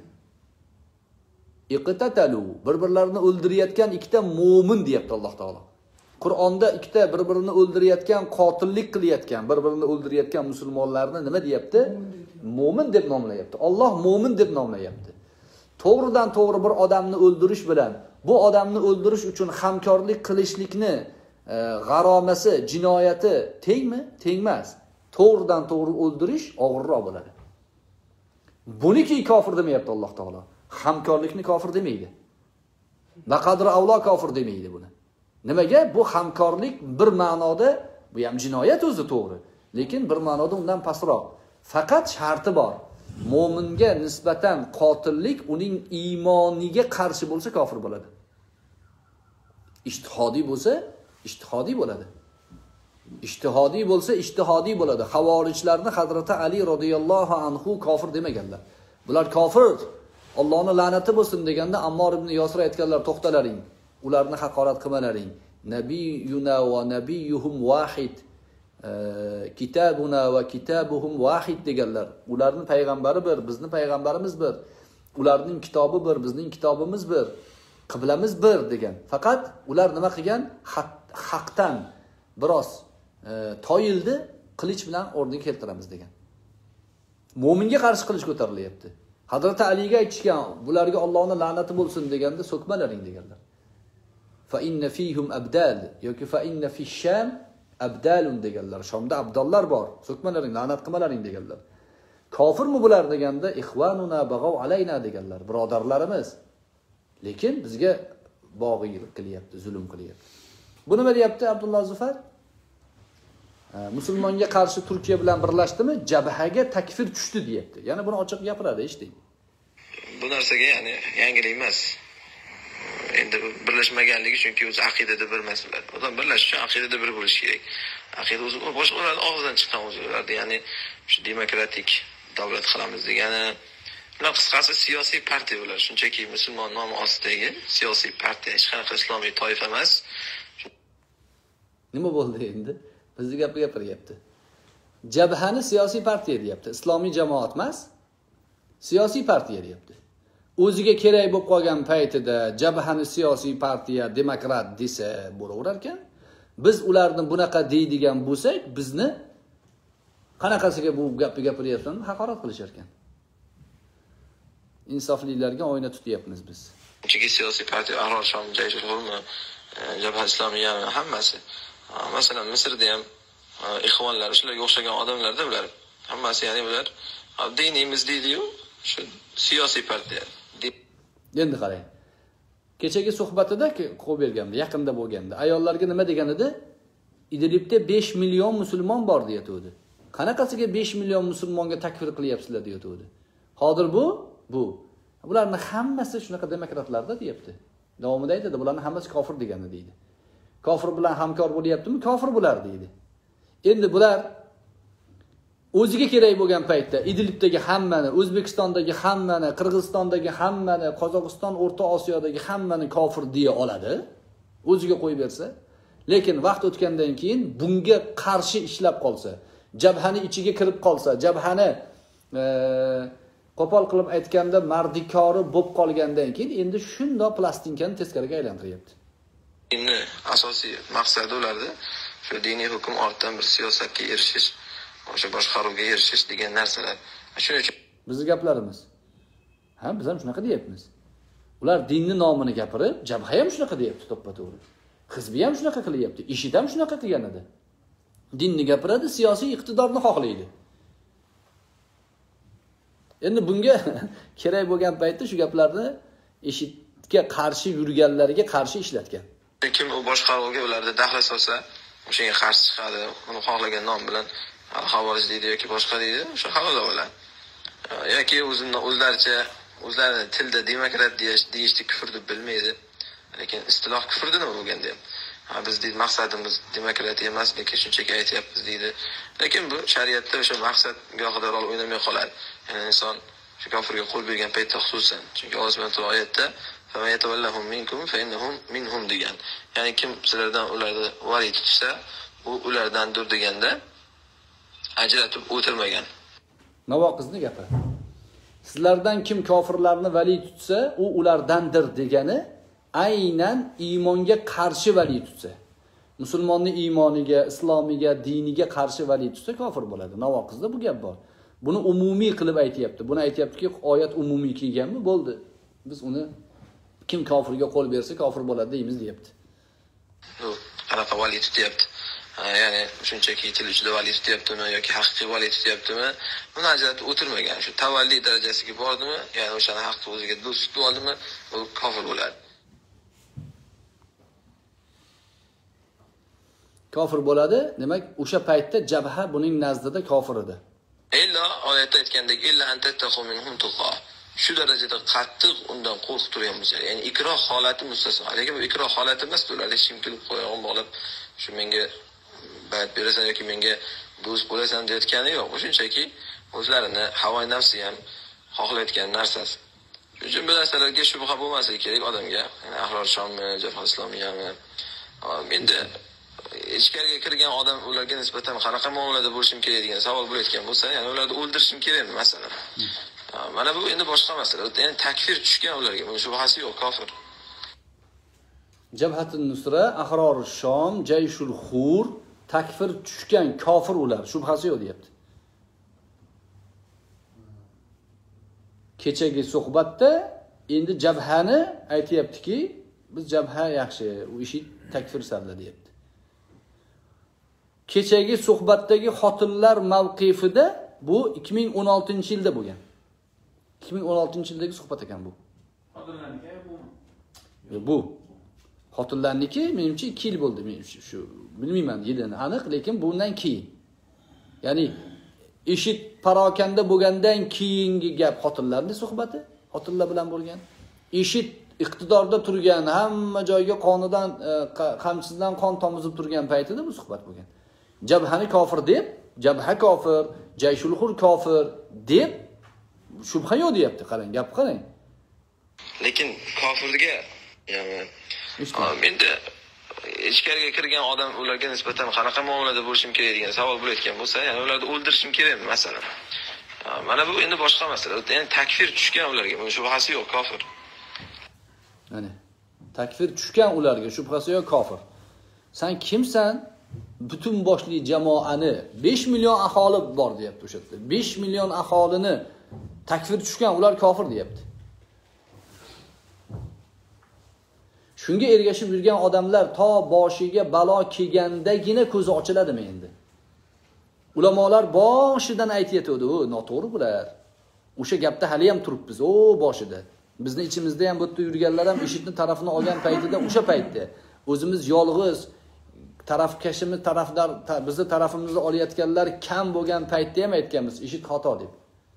iqtatalu, bir-birlarini o'ldirayotgan ikkita mu'min deyapti Alloh taolo. Qur'onda ikkita bir-birini o'ldirayotgan, qotillik qilayotgan, bir-birini o'ldirayotgan musulmonlarni nima deyapti? Mu'min deb nomlayapti. Alloh mu'min deb nomlayapti. To'g'ridan to'g'ri bir odamni o'ldirish bilan bu odamni o'ldirish uchun hamkorlik qilishlikni e, g'aromasi, jinoyati tengmi? Tengmas. To'g'ridan to'g'ri o'ldirish og'irroq bo'ladi. Buniki kofir demayapti Alloh taolo. Hamkorlikni kofir demaydi. Naqadri avlo kofir demaydi buni. Nimaga? Bu hamkorlik bir ma'noda, bu ham jinoyat o'zi to'g'ri, lekin bir ma'noda undan pastroq. Faqat sharti bor. Mo'minga nisbatan qotillik uning iymoniga qarshi bo'lsa kofir bo'ladi. Ijtihodiy bo'lsa, ijtihodiy bo'ladi. Ijtihodiy bo'lsa, ijtihodiy bo'ladi. Havorijlarni Hazrati Ali radhiyallohu anhu kofir demaganlar. Bular kofir, Allohning la'nati bo'lsin deganda Ammor ibn Yosir aytganlar, to'xtalaring. Ularni haqorat qilmalaring. Nabiyuna va nabiyuhum vahid. Kitabuna va kitabuhum vahid deganlar. Ularning payg'ambari bir, bizning payg'ambarimiz bir. Ularning kitobi bir, bizning kitobimiz bir. Qiblamiz bir degan. Faqat ular nima qilgan? Haqdan biroz e, toyildi, qilich bilan o'rniga keltiramiz degan. Mo'minga qarshi qilich ko'tarilyapti. Hazrati Aliga aytishgan, bularga Allohning la'nati bo'lsin deganda so'kmalaring deganlar. Fa inna fihum abdal yoki fa inna fi sham abdalun deganlar. Shomda abdallar bor. So'kmalaring, la'nat qilmalaring deganlar. Kofirmi bular deganda ihvanuna bag'av alayna deganlar. Birodarlarimiz. Lekin bizga bog'iylik qilyapti, zulm qilyapti. Bu nima deyapti Abdulloh Zufar? Musulmonga qarshi Turkiya bilan birlashdimi? Jabhaga takfir tushdi deyapti. Ya'ni buni ochiq gapiradi, eshiting. Bu narsaga ya'ni yangilik emas. Endi endi birlashmaganligi chunki o'zi aqidada bir masala. Odam birlashish uchun aqidada bir bo'lishi kerak. Aqida o'zi boshqa ularning og'zidan chiqqan o'zlari, ya'ni shu demokratik davlat qilamiz degani. Ular qisqasi siyosiy partiya ular. Shunchaki musulmon nomi ostidagi siyosiy partiya, hech qanaqa islomiy toifa emas. Nima bo'ldi endi? Bizni gapni gapiryapti. Jabhani siyosiy partiya deyapti. Islomiy jamoat emas, siyosiy partiya deyapti. O'ziga kerak bo'lib qolgan paytida Jabhani siyosiy partiya, demokrat desa bo'laverar ekan. Biz ularni bunaqa deydigan bo'lsak, bizni qanaqasiga bu gapni gapiryapsan, haqorat qilishar ekan. Insoflilarga oyna tutyapmiz biz. Chunki siyosiy partiya Ahrar Shom Jayshul-Hurmi, Jabha Islomiya hammasi. Masalan, Misrda ham ixvonlar, shularga o'xshagan odamlarda ular hammasi, ya'ni ular dinimiz deydi-yu, shu siyosiy partiya. Endi qarang. Kechagi suhbatida qo'yib berganda, yaqinda bo'lganda, ayollarga nima degan edi? Idlibda besh million musulmon bor deyotdi. Qanaqasiga besh million musulmonga takfir qilyapsizlar deyotdi. Hozir bu, bu. Bularning hammasi shunaqa demokratlarda deyapti. Davomida aytadi, bularning hammasi kofir degani deydi. Kofir bilan hamkor bo'lyaptimi? Kofir bular deydi. Endi bular o'ziga kerak bo'lgan paytda Idlibdagi hammani, O'zbekistondagi hammani, Qirg'izistondagi hammani, Qozog'iston, O'rta Osiyodagi hammani kofir deya oladi. O'ziga qo'yib bersa, lekin vaqt o'tgandan keyin bunga qarshi ishlab qolsa, Jabhani ichiga kirib qolsa, Jabhani e, qo'pol qilib aytganda mardikori bo'lib qolgandan keyin endi shundoq plastinkani teskariga aylantiryapti. Dinni asosiy maqsadi ularda shu diniy hukm ortidan bir siyosatga erishish, o'sha boshqaruvga erishish degan narsalar. Shuning uchun bizning gaplarimiz. Ha, biz ham shunaqa deyapmiz. Ular dinni nomini gapirib, Jabha ham shunaqa deyapti, to'ppa-to'g'ri. Hizbiy ham shunaqa qilyapti, ishida ham shunaqa qilgan edi. Dinni gapiradi, siyosiy iqtidorni xohlaydi. Endi bunga kerak bo'lgan paytda shu gaplarni eshitga qarshi yurganlarga qarshi ishlatgan. Kim u boshqaruvga ularda daxl solsa, o'shanga qarshi chiqadi, uni xohlagan nom bilan xavorij deydi yoki boshqa deydi, o'sha halol bo'ladi. Yoki o'zini o'zlaricha, o'zlarining tilda demokrat deyishni kufr deb bilmaydi. Lekin istiloh kufrda nima bo'lganda ham. Ha, biz deydi maqsadimiz demokratiya emas, lekin shunchaki aytyapmiz deydi. Lekin bu shariatda o'sha maqsad gohida rol o'ynamay qoladi. Ya'ni inson shu kofirga qo'l bergan paytda xususan, chunki Alloh subhanahu va taolo oyatda "Famayatawallahum minkum fa innahum minhum" degan. Ya'ni kim sizlardan ularni vali tutsa, u ulardandir deganda ajratib o'tirmagan. Navoqizning gapi. Sizlardan kim kofirlarni vali tutsa, u ulardandir degani aynan iymonga qarshi vali tutsa. Musulmonning iymoniga, islomiga, diniga qarshi vali tutsa kofir bo'ladi. Navoqizda bu gap bor. Buni umumiy qilib aytayapti. Buni aytayaptiki, oyat umumiy kelganmi? Bo'ldi. Biz uni kim kofirga qo'l bersa kofir bo'ladi deymiz, deyapti. Bu qanaqa vali tutyapti? Ya'ni shunchaki til ichida vali tutyaptimi yoki haqiqiy vali tutyaptimi? Buni ajratib o'tirmagan. Shu tavalli darajasiga bordimi, ya'ni o'shani haqqi o'ziga do'st tutib oldimi, u kofir bo'ladi. Kofir bo'ladi, demak, o'sha paytda Jabha buning nazdida kofir edi. Illa oyatda aytgandek, illa antattaqu minhum tuqa. Shu darajada qattiq undan qo'rqib turgan bo'lsa, ya'ni ikroh holati mustasno. Lekin bu ikroh holati emas, ular hech kim kelib qo'yog'im bog'lab, shu menga bayat berasan yoki menga do'st bo'lasan deyotgani yo'q. Shunchaki o'zlarini havoy nafsi ham xohlayotgan narsasi. Shuning uchun bu narsalarga shubha bo'lmasligi kerak odamga. Ya'ni Ahrar Shommi, Jabha Islomiyami. Endi ichkariga kirgan odam ularga nisbatan qanaqa muomalada bo'lishim kerak degan savol bo'layotgan bo'lsa, ya'ni ularni o'ldirishim kerakmi masalan? Mana bu endi boshqa masala. Ya'ni takfir tushgan ularga, buning shubhasi yo'q, kofir. Jabhatun Nusra, Ahrar Shom, Jayshul Hur, takfir tushgan kofir ular, shubhasi yo'q deyapti. Kechagi suhbatda endi Jabhani aytayaptiki, biz Jabha yaxshi, u ishi takfir sarla deyapti. Kechagi suhbatdagi xotinlar mavqifida bu ikki ming o'n oltinchi yilda bo'lgan. ikki ming o'n oltinchi yildagi suhbat ekan bu. Xotinlarniki bu. Bu xotinlarniki menimcha ikki yil bo'ldi. Men shu bilmayman yilini aniq, lekin bundan keyin. Ya'ni eshit parokanda bo'lgandan keyingi gap xotinlarning suhbati, xotinlar bilan bo'lgan. Eshit iqtidorda turgan, hamma joyga qonidan qamchisidan qon tomizib turgan paytida bu suhbat bo'lgan. Jabhani kofir deb, jabha kofir, Jayshul Hur kofir deb shubha yo'q deyapti. Qarang, gap qarang. Lekin kofirga, ya'ni menda ichkariga kirgan odam ularga nisbatan qanaqa muomalada bo'lishim kerak degan savol bo'layotgan bo'lsa, ya'ni ularni o'ldirishim kerakmi masalan? Mana bu endi boshqa masala. Endi takfir tushgan ularga, buni shubhasi yo'q, kofir. Mana takfir tushgan ularga shubhasi yo'q, kofir. Sen kimsan? Butun boshli jamoani besh million aholi bor deyapti o'sha yerda. besh million aholini takfir tushgan, ular kofir deyapti. Shunga ergashib yurgan odamlar to boshiga balo kelgandagina ko'zi ochiladimi endi? Ulamolar boshidan aytayotdi, o noto'g'ri bular. O'sha gapda hali ham turibmiz, o boshida. Bizni ichimizda ham bu yerda yurganlar ham IShIDni tarafini olgan paytida, o'sha paytda o'zimiz yolg'iz tarafkashimiz, tarafdor bizni tarafimizni olayotganlar kam bo'lgan paytda ham aytganmiz, IShID xato deb.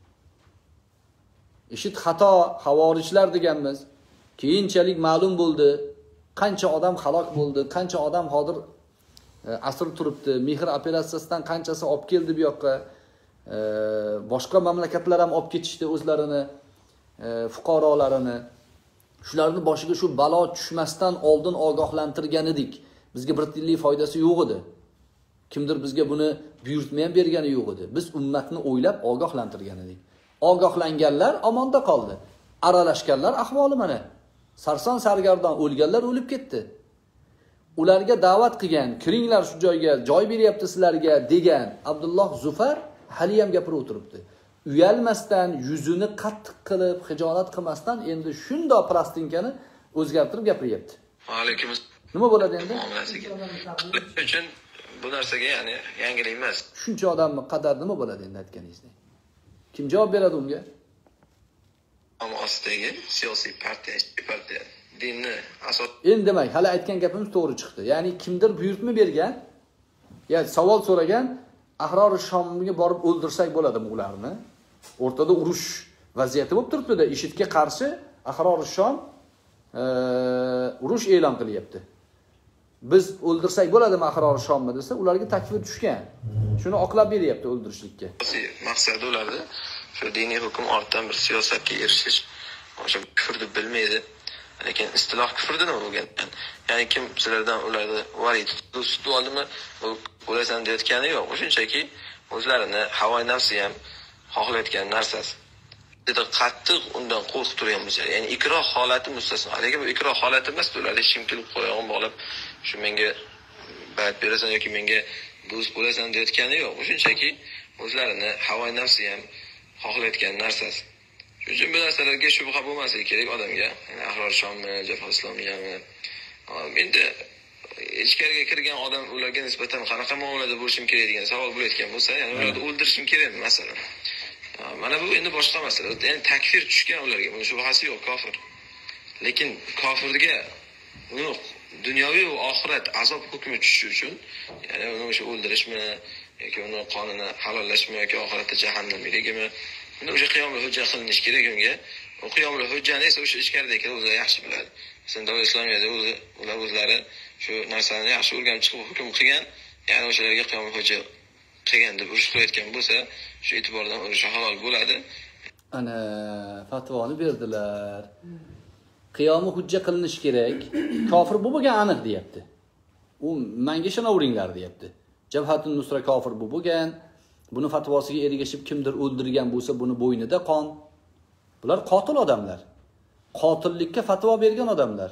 IShID xato, havorijlar deganmiz. Keyinchalik ma'lum bo'ldi, qancha odam halok bo'ldi, qancha odam hozir asr turibdi. Mehr operatsiyasidan qanchasi olib keldi bu yoqqa. Boshqa mamlakatlar ham olib ketishdi o'zlarini, fuqarolarini. Shularning boshiga shu balo tushmasdan oldin ogohlantirgan edik. Bizga bir tiyinlik foydasi yo'q edi. Kimdir bizga buni buyurtma ham bergani yo'q edi. Biz ummatni o'ylab ogohlantirgan edik. Ogohlanganlar omonda qoldi. Aralashganlar ahvoli mana. Sarson sargardon o'lganlar o'lib ketdi. Ularga da'vat qilgan, kiringlar shu joyga, joy beryapti sizlarga degan Abdulloh Zufar hali ham gapirib o'tiribdi. Uyalmasdan, yuzini qattiq qilib, xijolat qilmasdan endi shundoq plastinkani o'zgartirib gapiryapti. Alaykum. Nima bo'ladi endi? Uchun bu narsaga, ya'ni yangilik emas. Shuncha odamni qadar nima bo'ladi endi aytganingizdek? Kim javob beradi unga? Ammo ostidagi siyosiy partiya, partiya dinni asos. Endi demak, hali aytgan gapimiz to'g'ri chiqdi. Ya'ni kimdir buyurtma bergan, ya savol so'ragan, Ahror Shomga borib o'ldirsak bo'ladimi ularni? O'rtada urush vaziyati bo'lib turibdi-da, IShIDga qarshi Ahror Shom urush e'lon qilyapti. Biz o'ldirsak bo'ladimi Ahror Shomni desa, ularga takfir tushgan. Shuni oqlab beryapti o'ldirishlikka. Maqsadi ularda shu diniy hukm ortidan bir siyosatga erishish. O'sha kufrni bilmaydi. Lekin istiloh kufrda nima bo'lgan? Ya'ni kim sizlardan ularni varid tutib oldimi, u o'lasan deyotgani yo'q. Shunchaki o'zlarini havo nafsi ham xohlayotgan narsasi. Juda qattiq undan qo'rqib turgan bo'lsa, ya'ni ikroh holati mustasno. Lekin bu ikroh holati emas, ularga hech kim kelib qo'yog'im bog'lab, shu menga bayat berasan yoki menga do'st bo'lasan deyotgani yo'q. Shunchaki o'zlarini havo nafsi ham xohlayotgan narsasi. Shuning uchun bu narsalarga shubha bo'lmasligi kerak odamga. Ya'ni Ahror Shommi, Jabha Islomiyami. Endi ichkariga kirgan odam ularga nisbatan qanaqa muomalada bo'lishim kerak degan savol bo'layotgan bo'lsa, ya'ni ularni o'ldirishim kerakmi masalan? Mana bu endi boshqa masala. Ya'ni takfir tushgan ularga, buni shubhasi yo'q, kofir. Lekin kofirga uni dunyoviy va oxirat azob hukmi tushishi uchun, ya'ni uni o'sha o'ldirishmi yoki uni qonini halollashmi yoki oxiratda jahannamligimi, unda o'sha qiyomul hujja qilinish kerak unga. O qiyomul hujjani esa o'sha ichkaridagilar o'zi yaxshi biladi. Masalan, davlat islomiyada o'zi ular o'zlari shu narsani yaxshi o'rganib chiqib hukm qilgan, ya'ni o'shalarga qiyomul hujja qilgan deb urush qilayotgan bo'lsa, shu e'tibordan urushi halol bo'ladi. Ana fatvoni berdilar. Qiyomi hujja qilinish kerak. Kofir bu bo'lgan aniq deyapti. U menga ishonaveringlar deyapti. Jabhatun Nusra kofir bu bo'lgan. Buni fatvosiga ergashib kimdir o'ldirgan bo'lsa, buni bo'ynida qon. Bular qotil odamlar. Qotillikka fatvo bergan odamlar.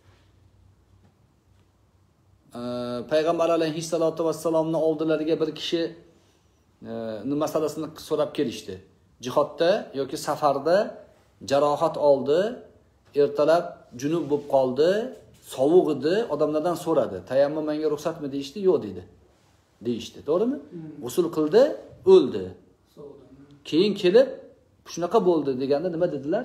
Payg'ambar alayhissalatu vassalomning oldilariga bir kishi nima masalasini so'rab kelishdi. Jihodda yoki safarda jarohat oldi, ertalab junub bo'lib qoldi, sovuq edi, odamlardan so'radi. Tayammum menga ruxsatmi deyishdi? Yo'q dedi. Deyishdi, to'g'rimi? G'usl qildi, o'ldi. Keyin kelib shunaqa bo'ldi deganda nima dedilar?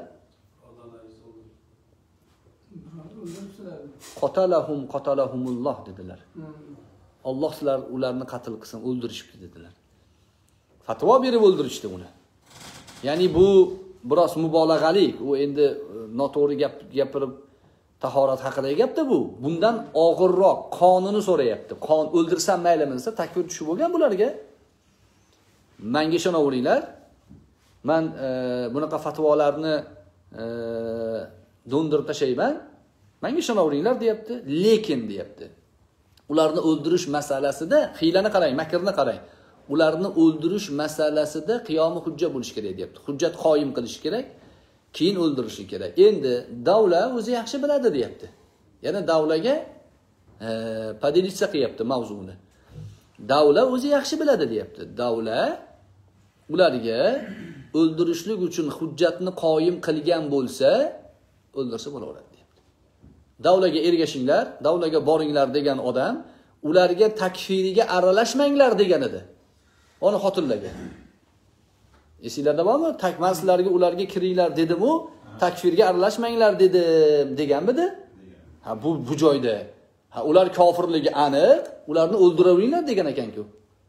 Qatalahum qatalahumulloh dedilar. Alloh sizlar ularni qatl qilsin, o'ldirishibdi dedilar. Fatvo berib o'ldirishdi uni. Ya'ni bu biroz mubolag'alik, u endi noto'g'ri gap gapirib Tahorat haqida gapda bu. Bundan og'irroq qonuni so'rayapti. Qon o'ldirsam maylimi desa takfir tushib bo'lgan bularga. Menga ishonaveringlar. Men e, bunaqa fatvolarni e, do'ndirib tashlayman. Menga ishonaveringlar deyapti, lekin deyapti. Ularni o'ldirish masalasida hiylani qarang, makrni qarang. Ularni o'ldirish masalasida qiyomi hujja bo'lish kerak deyapti. Hujjat qoyim qilish kerak, keyin o'ldirishi kerak. Endi davlat o'zi yaxshi biladi deyapti. Yana davlatga e, podelitsiya qilyapti mavzuni. Davlat o'zi yaxshi biladi deyapti. Davlat ularga o'ldirishlik uchun hujjatni qoyim qilgan bo'lsa, o'ldirsa bo'laveradi deyapti. Davlatga ergashinglar, davlatga boringlar degan odam ularga takfiriga aralashmanglar degan edi. Onu xotinlagan. Esinglarda bormi? Takman sizlarga ularga kiringlar dedim-u, takfirga aralashmanglar dedim deganmidi? Ha bu bu joyda. Ha ular kofirligi aniq, ularni o'ldiraveringlar degan ekan-ku.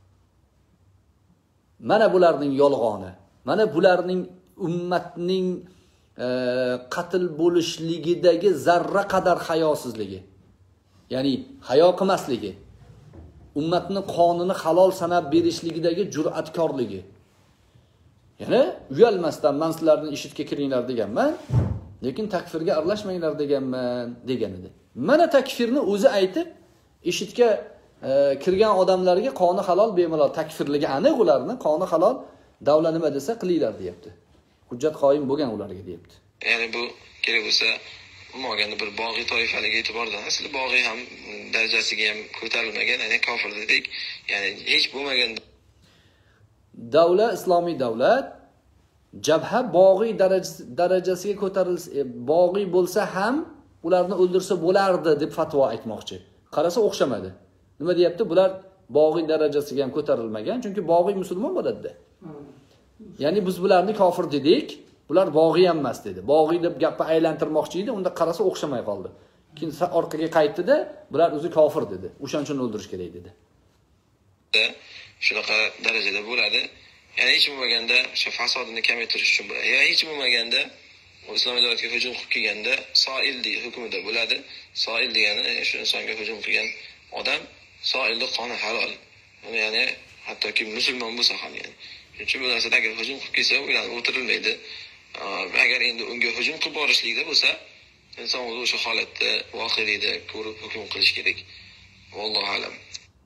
Mana bularning yolg'oni. Mana bularning ummatning e, qatl bo'lishligidagi zarra qadar hayosizligi. Ya'ni hayo qilmasligi. Ummatni qonuni halol sanab berishligidagi jur'atkorligi. Ya'ni uyalmasdan men sizlarni ishitga kiringlar deganman, lekin takfirga aralashmanglar deganman degan edi. Mana takfirni o'zi aytib, ishitga e, kirgan odamlarga qoni halol bemalol takfirligi aniq ularni qoni halol davlat nima desa qilinglar deyapti. Hujjat qoyim bo'lgan ularga deyapti. Ya'ni bu kerak bo'lsa Umaganda bir bog'iy toifaliga e'tibordan asli bog'iy ham darajasiga ham ko'tarilmagan, ya'ni kofir dedik. Ya'ni hech bo'lmagan davlat, islomiy davlat jabha bog'iy darajasiga ko'tarilsa, bog'iy bo'lsa ham ularni o'ldirsa bo'lardi deb fatvo aytmoqchi. Qarasa o'xshamadi. Nima deyapti? Bular bog'iy darajasiga ham ko'tarilmagan, chunki bog'iy musulmon bo'ladi. Ya'ni biz bularni kofir dedik, bular bog'iy ham emas dedi. Bog'iy deb gapni aylantirmoqchi edi, unda qarasa o'xshamay qoldi. Keyin orqaga qaytdi-da, bular o'zi kofir dedi. O'shaning uchun o'ldirish kerak dedi. Shunaqa darajada bo'ladi. Ya'ni hech bo'lmaganda o'sha fasodini kamaytirish uchun bo'ladi. Ya hech bo'lmaganda islom davlatga hujum qilib kelganda soil hukmida bo'ladi. Soil degani shu insonga hujum qilgan odam, soilning qoni halol. Ya'ni hattoki musulmon bo'lsa ham yani. Chunki bu narsada agar hujum qilib kelsa, ular o'tirilmaydi. Agar endi unga hujum qilib borishlikda bo'lsa, inson o'zi o'sha holatda voqelikda ko'rib hukm qilish kerak. Vallohu alam.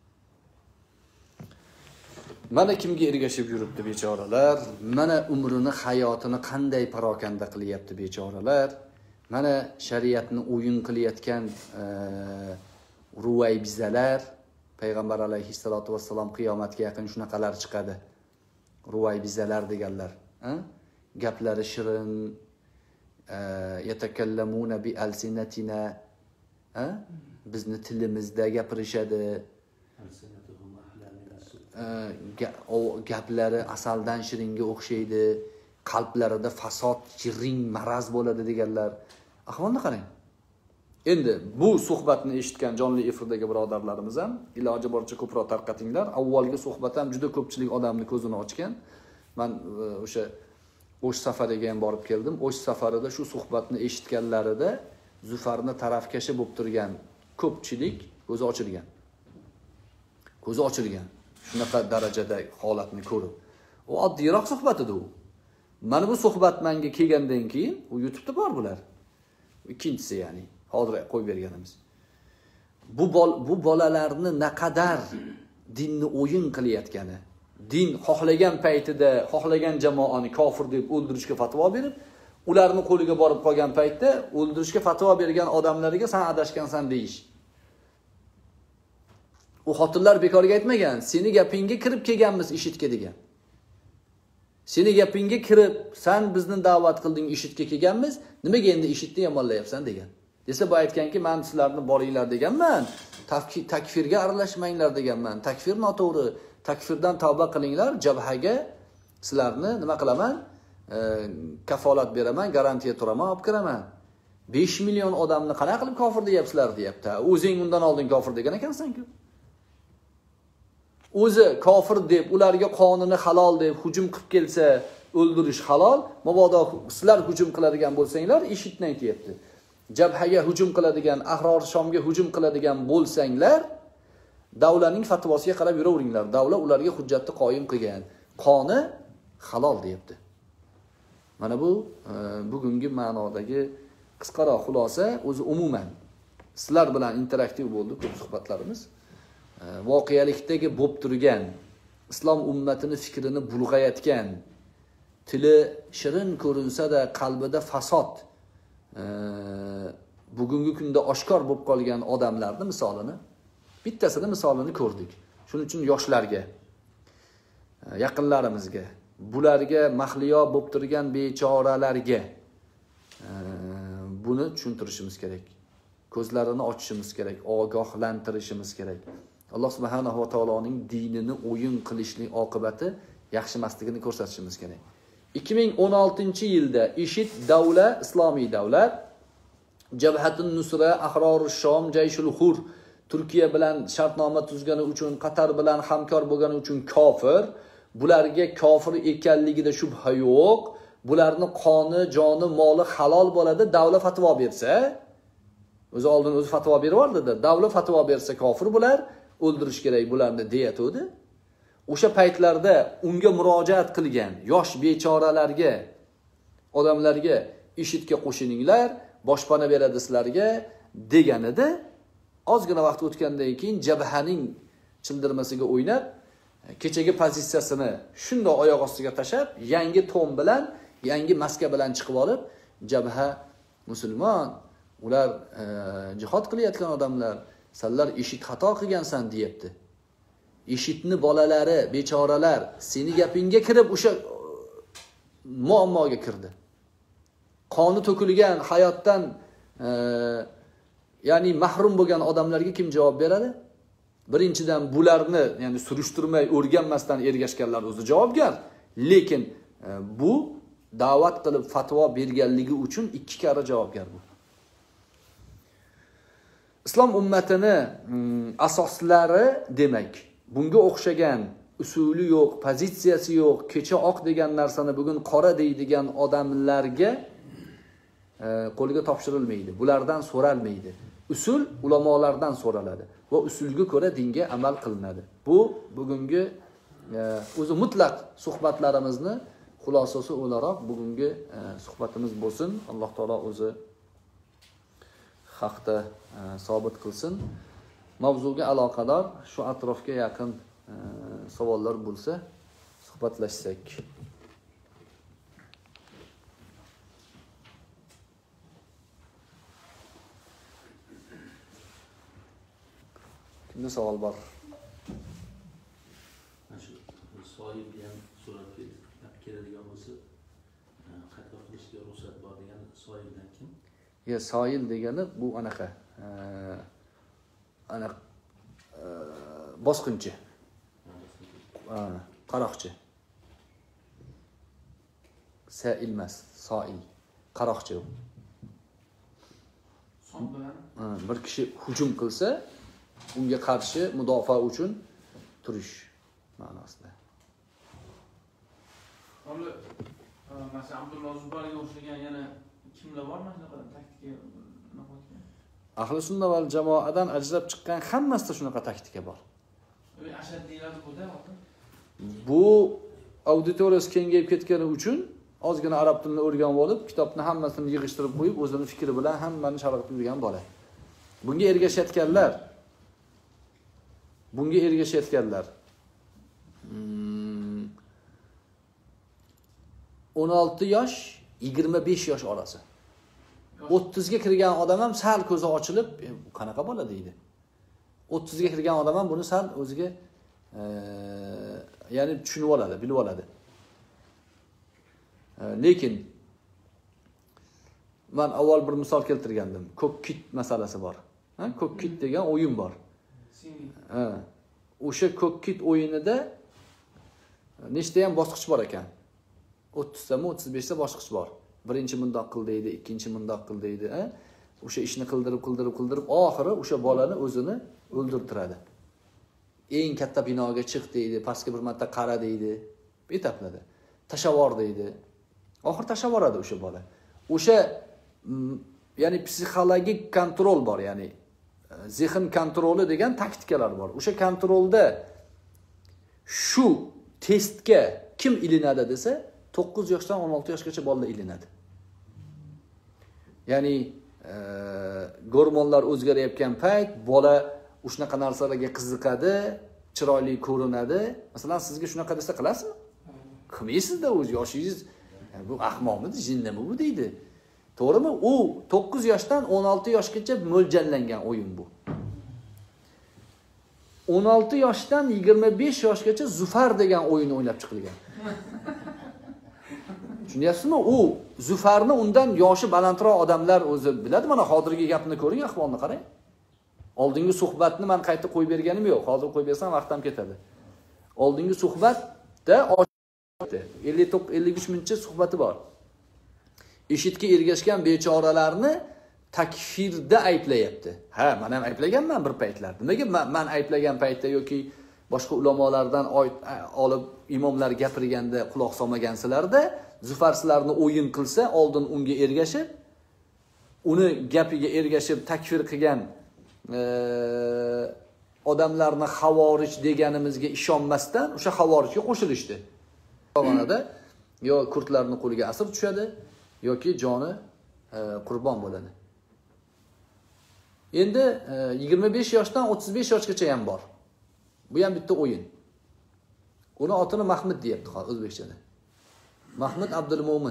Mana kimga ergashib yuribdi bechoralar, mana umrini, hayotini qanday parokanda qilyapti bechoralar. Mana shariatni o'yin qilayotgan e, ruvaybizalar, payg'ambar alayhissalatu vassalom qiyomatga yaqin shunaqalar chiqadi. Ruvaybizalar deganlar, ha? Gaplari shirin, yatakallamuna bi alsinatina, ha? Bizni tilimizda gapirishadi. Gaplari asaldan shiringa o'xshaydi, qalblarida fasod, jiring, maraz bo'ladi deganlar. Ahvolni qarang. Endi bu suhbatni eshitgan jonli efirdagi birodarlarimiz ham iloji boricha ko'proq tarqatinglar. Avvalgi suhbat ham juda ko'pchilik odamni ko'zini ochgan. Men o'sha O'sh safariga ham borib keldim. O'sh safarida shu suhbatni eshitganlarida Zufarni tarafkashi bo'lib turgan ko'pchilik ko'zi ochilgan. Ko'zi ochilgan. Shunaqa darajada holatni ko'rib. U oddiyroq suhbat edi u. Mana bu suhbat menga kelgandan keyin u YouTube'da bor bular. Ikkinchisi ya'ni hozir qo'yib berganimiz. Bu bol, bu bolalarni naqadar dinni o'yin qilayotgani, din xohlagan paytida xohlagan jamoani kofir deb o'ldirishga fatvo berib, ularni qo'liga borib qolgan paytda o'ldirishga fatvo bergan odamlarga sen adashgansan deyish. U xotinlar bekorga aytmagan, seni gapingga kirib kelganmiz ishitga degan. Seni gapingga kirib, sen bizni da'vat qilding, ishitga kelganmiz, nimaga endi ishitni yomonlayapsan degan. Desa bu aytganki, men sizlarni boringlar deganman, takfirga aralashmanglar deganman. Takfir noto'g'ri. Takfirdan tavba qilinglar, jabhaga sizlarni nima qilaman? E, kafolat beraman, garantiya turaman, olib kiraman. besh million odamni qanaqa qilib kofir deyapsizlar deyapti. O'zing undan oldin kofir degan ekansan-ku. O'zi kofir deb, ularga qonuni halol deb hujum qilib kelsa, o'ldirish halol. Mabodo sizlar hujum qiladigan bo'lsanglar, eshitni aytayapti. jabhaga hujum qiladigan, Ahror Shomga hujum qiladigan bo'lsanglar, davlaning fatvosiga qarab yuraveringlar. Davlat ularga hujjatni qoyim qilgan. Qoni halol deyapti. Mana bu e, bugungi ma'nodagi qisqaroq xulosa. O'zi umuman sizlar bilan interaktiv bo'ldi ko'p suhbatlarimiz. E, voqealikdagi bo'lib turgan islom ummatini fikrini bulg'ayotgan, tili shirin ko'rinsa-da qalbida fasod e, bugungi kunda oshkor bo'lib qolgan odamlarning misolini, bittasini misolini ko'rdik. Shuning uchun yoshlarga, yaqinlarimizga, bularga mahliyo bo'lib turgan bechoralarga e, buni tushuntirishimiz kerak. Ko'zlarini ochishimiz kerak, ogohlantirishimiz kerak. Alloh subhanahu va taoloning dinini o'yin qilishning oqibati yaxshi emasligini ko'rsatishimiz kerak. ikki ming o'n oltinchi yilda IShID davlat, islomiy davlat, Jabhatun Nusra, Ahrorus Shom, Jayshul Hur Turkiya bilan shartnoma tuzgani uchun, Qatar bilan hamkor bo'lgani uchun kofir, bularga kofir ekanligida shubha yo'q. Bularning qoni, joni, moli halol bo'ladi, davlat fatvo bersa, o'zi oldin o'zi fatvo berib yubordi-da, davlat fatvo bersa kofir bular, o'ldirish kerak bularni deyatdi. O'sha paytlarda unga murojaat qilgan yosh bechoralarga, odamlarga IShIDga qo'shininglar, boshpana beradi sizlarga deganida, ozgina vaqt o'tgandan keyin jabhaning childirmasiga o'ynab, kechagi pozitsiyasini shunday oyoq ostiga tashab, yangi tom bilan, yangi maska bilan chiqib olib, jabha musulmon, ular e, jihad qilayotgan odamlar, senlar IShID xato qilgansan deyapti. IShIDni bolalari, bechoralar seni gapingga kirib o'sha muammoga kirdi. Qoni to'kilgan hayotdan e, ya'ni mahrum bo'lgan odamlarga kim javob beradi? Birinchidan bularni, ya'ni surishtirmay, o'rganmasdan ergashganlar o'zi javobgar. Lekin e, bu da'vat qilib fatvo berganligi uchun ikki karra javobgar bu. Islom ummatini asoslari demak, bunga o'xshagan usuli yo'q, pozitsiyasi yo'q, kecha oq degan narsani bugun qora deydigan odamlarga e, qo'lga topshirilmaydi. Bulardan so'ralmaydi. Usul ulamolardan so'raladi va usulga ko'ra dinga amal qilinadi. Bu bugungi e, o'zi mutlaq suhbatlarimizni xulosasi o'laroq bugungi e, suhbatimiz bo'lsin. Alloh taolo o'zi haqda e, sobit qilsin. Mavzuga aloqador shu atrofga yaqin e, savollar bo'lsa suhbatlashsak. Kimda savol bor? Mana shu soyib degan so'rab keladigan bo'lsa, qatl qilishga ruxsat bor degan soyibdan kim? Ya soyil degani bu anaqa e, ana e, bosqinchi. Ha, qaroqchi. Sail emas, soil. Qaroqchi u. Son bilan Bir kishi hujum qilsa, unga qarshi mudofaa uchun turish ma'nosida. Hali masalan Abdulloh Zubayga o'xshagan yana kimlar bor mana shunaqa taktika nahotgan? Ahli sunna val jamoadan ajrab chiqqan hammasida shunaqa taktika bor. Ashaddiylar bu-da. Bu auditoriyasi kengayib ketgani uchun ozgina arab tilini o'rganib olib, kitobni hammasini yig'ishtirib qo'yib, o'zini fikri bilan hammani sharaqlab yurgan bola. Bunga ergashayotganlar Bunga ergashayotganlar hmm, o'n olti yosh, yigirma besh yosh orasi. o'ttizga kirgan odam ham sal ko'zi ochilib, e, qanaqa bola deydi. o'ttizga kirgan odam ham buni sal o'ziga e, ya'ni tushunib oladi, bilib oladi. E, lekin men avval bir misol keltirgandim. Ko'kkit masalasi bor. Ha, ko'kkit degan o'yin bor. Ha, o'sha ko'kkit o'yinida nechta ham bosqich bor ekan? o'ttiztami, o'ttiz beshta bosqich bor. Birinchi mundoq qil deydi, ikkinchi mundoq qil deydi, ha? O'sha ishni qildirib, qildirib, qildirib, oxiri o'sha bolani o'zini o'ldirtiradi. Eng katta binoga chiq deydi, pastga bir marta qara deydi, betapladi. Tashavor deydi. Oxir tashavoradi o'sha bola. O'sha ya'ni psixologik kontrol bor, ya'ni zehn kontroli degan taktikalar bor. O'sha kontrolda shu testga kim ilinadi desa, to'qqiz yoshdan o'n olti yoshgacha bolalar ilinadi. Ya'ni e, gormonlar o'zgarayotgan payt bola shunaqa narsalarga qiziqadi, chiroyli ko'rinadi. Masalan, sizga shunaqa desa qilasizmi? Qilmaysizda, o'z yoshingiz yani bu ahmoqmi, jinnimi bu deydi. To'g'rimi? U to'qqiz yoshdan o'n olti yoshgacha mo'ljallangan o'yin bu. o'n olti yoshdan yigirma besh yoshgacha Zufar degan o'yin o'ynab chiqilgan. Tushunyapsizmi? U Zufarni undan yoshi balandroq odamlar o'zi biladi. Mana hozirgi gapni ko'ring, ahvolni qarang. Oldingi suhbatni men qayta qo'yib berganim yo'q. Hozir qo'yib bersam vaqtim ketadi. Oldingi suhbatda ellik uch minutcha suhbati bor. IShIDga ergashgan bechoralarni takfirda ayblayapti. Ha, men ham ayblaganman bir paytlar. Nimaga men ayblagan paytda yoki boshqa ulamolardan olib imomlar gapirganda quloq solmagansizlarda, Zufar sizlarni o'yin qilsa, oldin unga ergashib, uni gapiga ergashib takfir qilgan e, odamlarni xavorij deganimizga ishonmasdan o'sha xavorijga qo'shilishdi. Qolganida yo kurdlarning qo'liga asir tushadi yoki joni e, qurbon bo'ladi. Endi e, yigirma besh yoshdan o'ttiz besh yoshgacha ham bor. Bu ham bitta o'yin. Uni otini Mahmud deyapti o'zbekchada. Mahmud Abdulmo'min.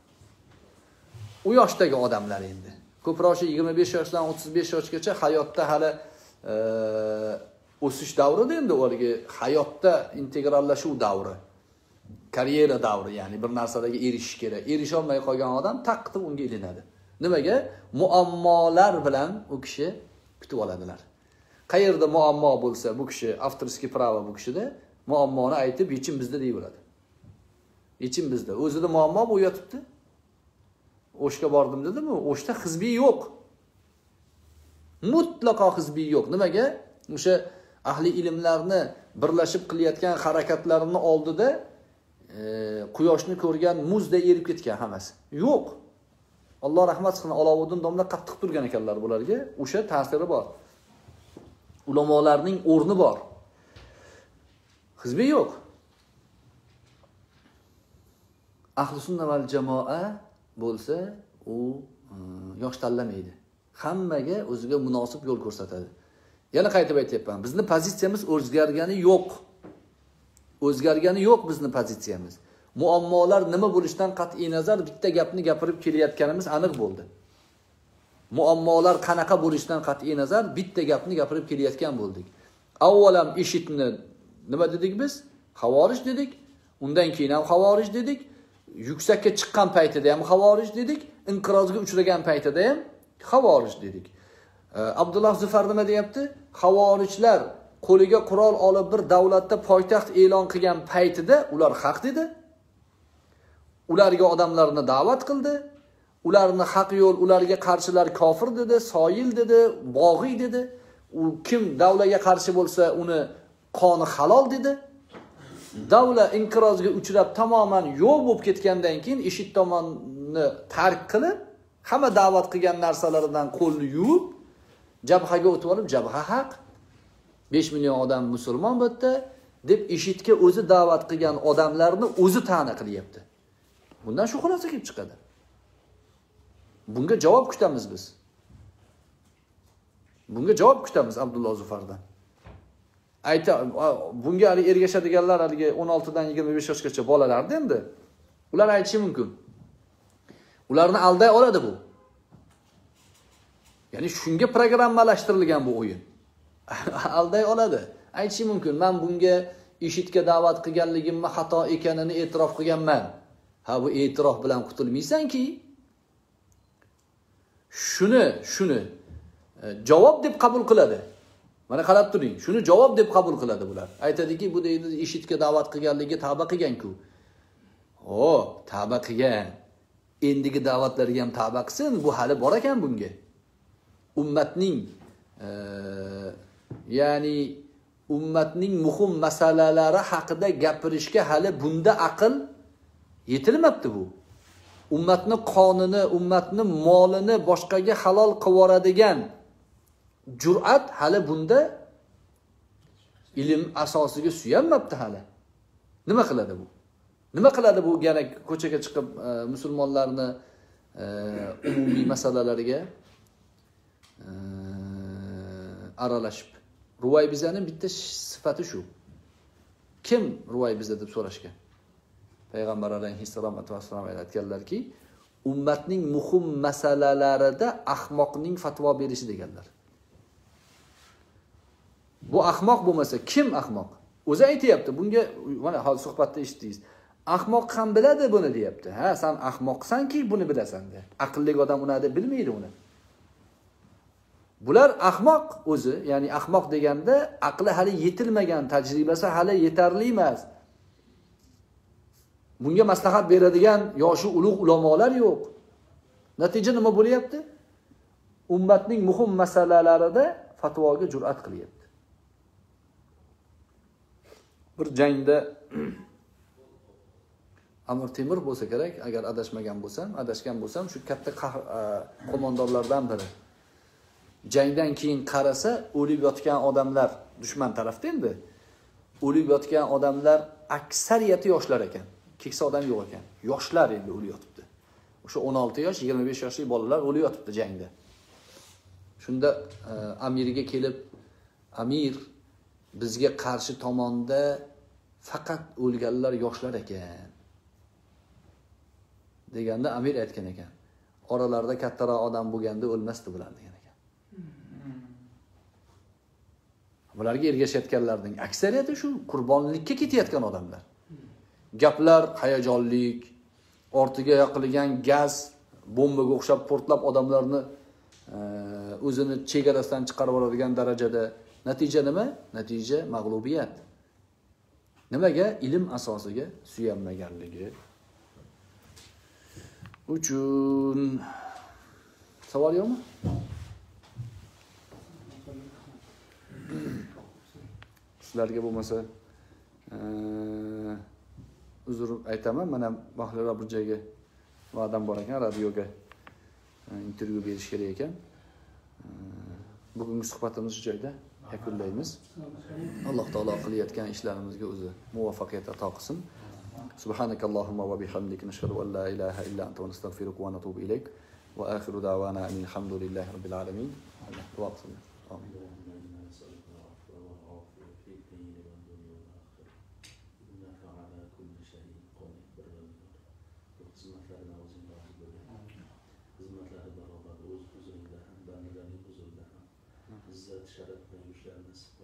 U yoshdagi odamlar endi. Ko'proq yigirma besh yoshdan o'ttiz besh yoshgacha hayotda hali e, o'sish davrida, endi ularga hayotda integrallashuv davri. Karyera davri, ya'ni bir narsadagi erishish kerak. Erisha olmay qolgan odam taqqa unga ilinadi. Nimaga? Muammolar bilan u kishi kutib oladilar. Qayerda muammo bo'lsa, bu kishi avtorskiy pravo bu kishida, muammoni aytib, yechim bizda deb bo'ladi. Yechim bizda. O'zida muammo bu yotibdi. O'shga bordim dedimi? O'shda hizbiy yo'q. Mutlaqo hizbiy yo'q. Nimaga? O'sha ahli ilmlarni birlashib qilayotgan harakatlarini oldida e, quyoshni ko'rgan muzda erib ketgan hammasi. Yo'q. Alloh rahmat qilsin, Alovuddin domla qattiq turgan ekanlar bularga. O'sha ta'siri bor. Ulamolarning o'rni bor. Hizbiy yo'q. Ahli sunna val jamoa bo'lsa, u e, yosh tanlamaydi. Hammaga o'ziga munosib yo'l ko'rsatadi. Yana qaytib aytayapman, bizning pozitsiyamiz o'zgargani yo'q. O'zgargani yo'q bizning pozitsiyamiz. Muammolar nima bo'lishidan qat'iy nazar bitta gapni gapirib kelayotganimiz aniq bo'ldi. Muammolar qanaqa bo'lishidan qat'iy nazar bitta gapni gapirib kelayotgan bo'ldik. Avvalam IShIDni nima dedik biz? Xavorij dedik. Undan keyin ham xavorij dedik. Yuksakka chiqqan paytida ham xavorij dedik. Inqirozga uchragan paytida ham xavorij dedik. Abdullah Zufar nima deyapti? Xavorijlar qo'liga qurol olib bir davlatda poytaxt e'lon qilgan paytida ular haq dedi. Ularga odamlarni da'vat qildi. Ularni haq yo'l, ularga qarshilar kofir dedi, soyil dedi, bog'iy dedi. U kim davlatga qarshi bo'lsa, uni qoni halol dedi. Davlat inqirozga uchrab tamoman yo'q bo'lib ketgandan keyin IShID tomonni tark qilib, hamma da'vat qilgan narsalaridan qo'lni yuvib, jabhaga o'tib olib, jabha haq, besh million odam musulmon bu yerda deb IShIDga o'zi da'vat qilgan odamlarni o'zi ta'na qilyapti. Bundan shu xulosa kelib chiqadi. Bunga javob kutamiz biz. Bunga javob kutamiz Abdulloh Zufardan. Ayta, bunga hali ergashadiganlar haliga o'n oltidan yigirma besh yoshgacha bolalardi endi. Ular aytishi mumkin. Ularni alday oladi bu. Ya'ni shunga programmalashtirilgan bu o'yin. Alday oladi. Aytishi mumkin. Men bunga IShIDga da'vat qilganligimni xato ekanini e'tirof qilganman. Ha, bu e'tirof bilan qutulmaysan-ki. Shuni, shuni javob deb qabul qiladi. Mana qarab turing. Shuni javob deb qabul qiladi bular. Aytadiki, bu deydi IShIDga da'vat qilganligi tavba qilgan-ku. O, tavba qilgan. Endigi da'vatlarga ham tavba qilsin, bu hali bor ekan bunga. Ummatning e, ya'ni ummatning muhim masalalari haqida gapirishga hali bunda aql yetilmabdi bu. ummatni qonini, ummatni molini boshqaga halol qilib yuboradigan jur'at hali bunda ilm asosiga suyanmabdi hali. Nima qiladi bu? Nima qiladi bu yana ko'chaga chiqib e, musulmonlarni e, umumiy masalalariga e, aralashib. Ruwaybizaning bitta sifati shu. Kim Ruwaybiza deb so'rashgan? Payg'ambar alayhissalom vasallam aytganlarki, ummatning muhim masalalarida ahmoqning fatvo berishi deganlar. Bu ahmoq bo'lmasa kim ahmoq? O'zi aytayapti. Bunga mana hozir suhbatda eshitdingiz. Ahmoq ham biladi buni deyapti. Ha, sen ahmoqsanki buni bilasan de. Aqlli odam uni deb bilmaydi uni. Bular ahmoq o'zi, ya'ni ahmoq deganda aqli hali yetilmagan, tajribasi hali yetarli emas. Bunga maslahat beradigan yoshi ulug' ulamolar yo'q. Natija nima bo'lyapti? Ummatning muhim masalalarida fatvoga jur'at qilyapti. Bir jangda Amir Temur bo'lsa kerak, agar adashmagan bo'lsam, adashgan bo'lsam, shu katta qo'mondonlardan biri. Jangdan keyin qarasa, o'lib yotgan odamlar dushman tarafda endi. O'lib yotgan odamlar aksariyati yoshlar ekan. Keksa odam yo'q ekan. Yoshlar endi o'lib yotibdi. O'sha o'n olti yosh, yigirma besh yoshli bolalar o'lib yotibdi jangda. Shunda e, amirga kelib, "Amir, bizga qarshi tomonda faqat o'lganlar yoshlar ekan." deganda amir aytgan ekan. Oralarda kattaroq odam bo'lganda o'lmasdi bular degan ekan. Bularga ergashayotganlarning aksariyati shu qurbonlikka ketayotgan odamlar. Gaplar hayajonlik, ortiga yoqilgan gaz bombaga o'xshab portlab odamlarni o'zini chegarasidan chiqarib oladigan darajada. Natija nima? Natija mag'lubiyat. Nimaga? Ilm asosiga suyanmaganligi uchun. Savol yo'qmi? Sizlarga bo'lmasa uzr aytaman, mana mahallada bir joyga va'dam bor ekan, radioga intervyu berish kerak ekan. Bugungi suhbatimizni shu joyda yakunlaymiz. Alloh taolo qilayotgan ishlarimizga o'zi muvaffaqiyat ato qilsin. Subhanakallohumma va bihamdika nashhadu an la ilaha illa anta nastaghfiruka va natubu ilayk va akhiru da'wana alhamdulillahi robbil alamin. Duo qilsin. Amin. Sharaf bilan yusharmiz.